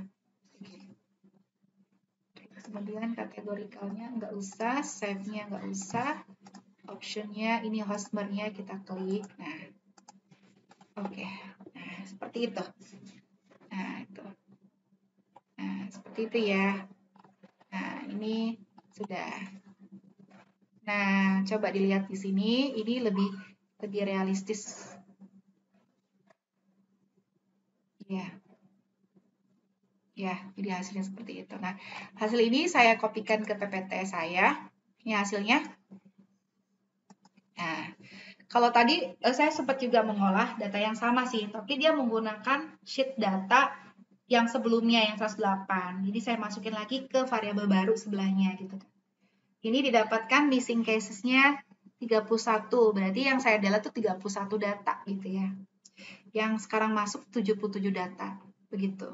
kemudian kategorikalnya nggak usah, save-nya nggak usah, optionnya ini hostmernya kita klik. Nah, oke, okay. Nah seperti itu. Nah itu, nah seperti itu ya. Nah ini sudah. Nah coba dilihat di sini, ini lebih lebih realistis. Ya. Ya, jadi hasilnya seperti itu. Nah, hasil ini saya kopikan ke P P T saya. Ini hasilnya. Nah, kalau tadi saya sempat juga mengolah data yang sama sih, tapi dia menggunakan sheet data yang sebelumnya yang seratus delapan. Jadi saya masukin lagi ke variabel baru sebelahnya gitu kan. Ini didapatkan missing cases-nya tiga puluh satu. Berarti yang saya delete itu tiga puluh satu data gitu ya. Yang sekarang masuk tujuh puluh tujuh data. Begitu.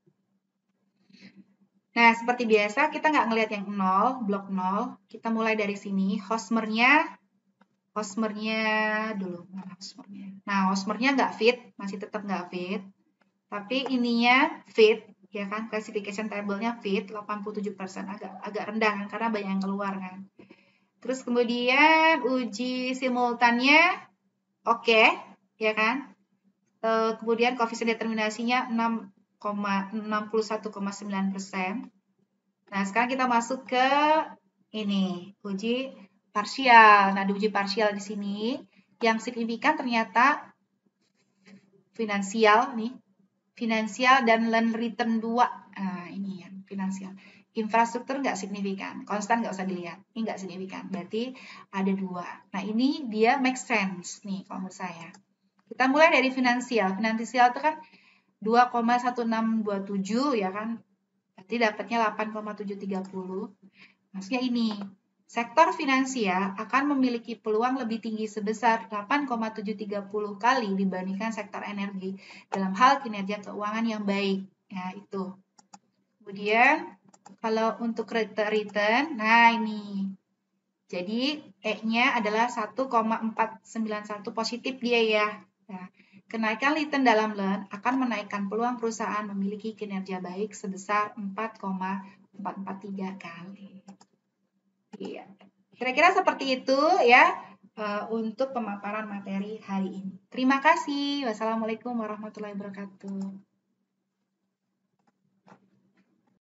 Nah, seperti biasa, kita nggak ngelihat yang nol, blok nol. Kita mulai dari sini. Hostmernya, hostmernya dulu. Mana hostmernya? Nah, hostmernya nggak fit, masih tetap nggak fit. Tapi ininya fit, ya kan? Classification table-nya fit, delapan puluh tujuh persen. Agak, agak rendah kan, karena banyak yang keluar kan. Terus kemudian uji simultannya oke, okay, ya kan? E, kemudian koefisien determinasinya enam enam puluh satu koma sembilan persen. Nah, sekarang kita masuk ke ini, uji parsial. Nah, di uji parsial di sini yang signifikan ternyata finansial nih. Finansial dan Len return dua. Nah, ini yang finansial. Infrastruktur nggak signifikan, konstan nggak usah dilihat. Ini nggak signifikan, berarti ada dua. Nah, ini dia make sense nih kalau menurut saya. Kita mulai dari finansial. Finansial itu kan dua koma satu enam dua tujuh ya kan. Berarti dapatnya delapan koma tujuh tiga nol. Maksudnya ini, sektor finansial akan memiliki peluang lebih tinggi sebesar delapan koma tujuh tiga nol kali dibandingkan sektor energi dalam hal kinerja keuangan yang baik. Ya, itu. Kemudian, kalau untuk return, nah ini. Jadi, E-nya adalah satu koma empat sembilan satu positif dia ya. Nah, kenaikan return dalam Len akan menaikkan peluang perusahaan memiliki kinerja baik sebesar empat koma empat empat tiga kali. Iya. Kira-kira seperti itu ya uh, untuk pemaparan materi hari ini. Terima kasih. Wassalamualaikum warahmatullahi wabarakatuh.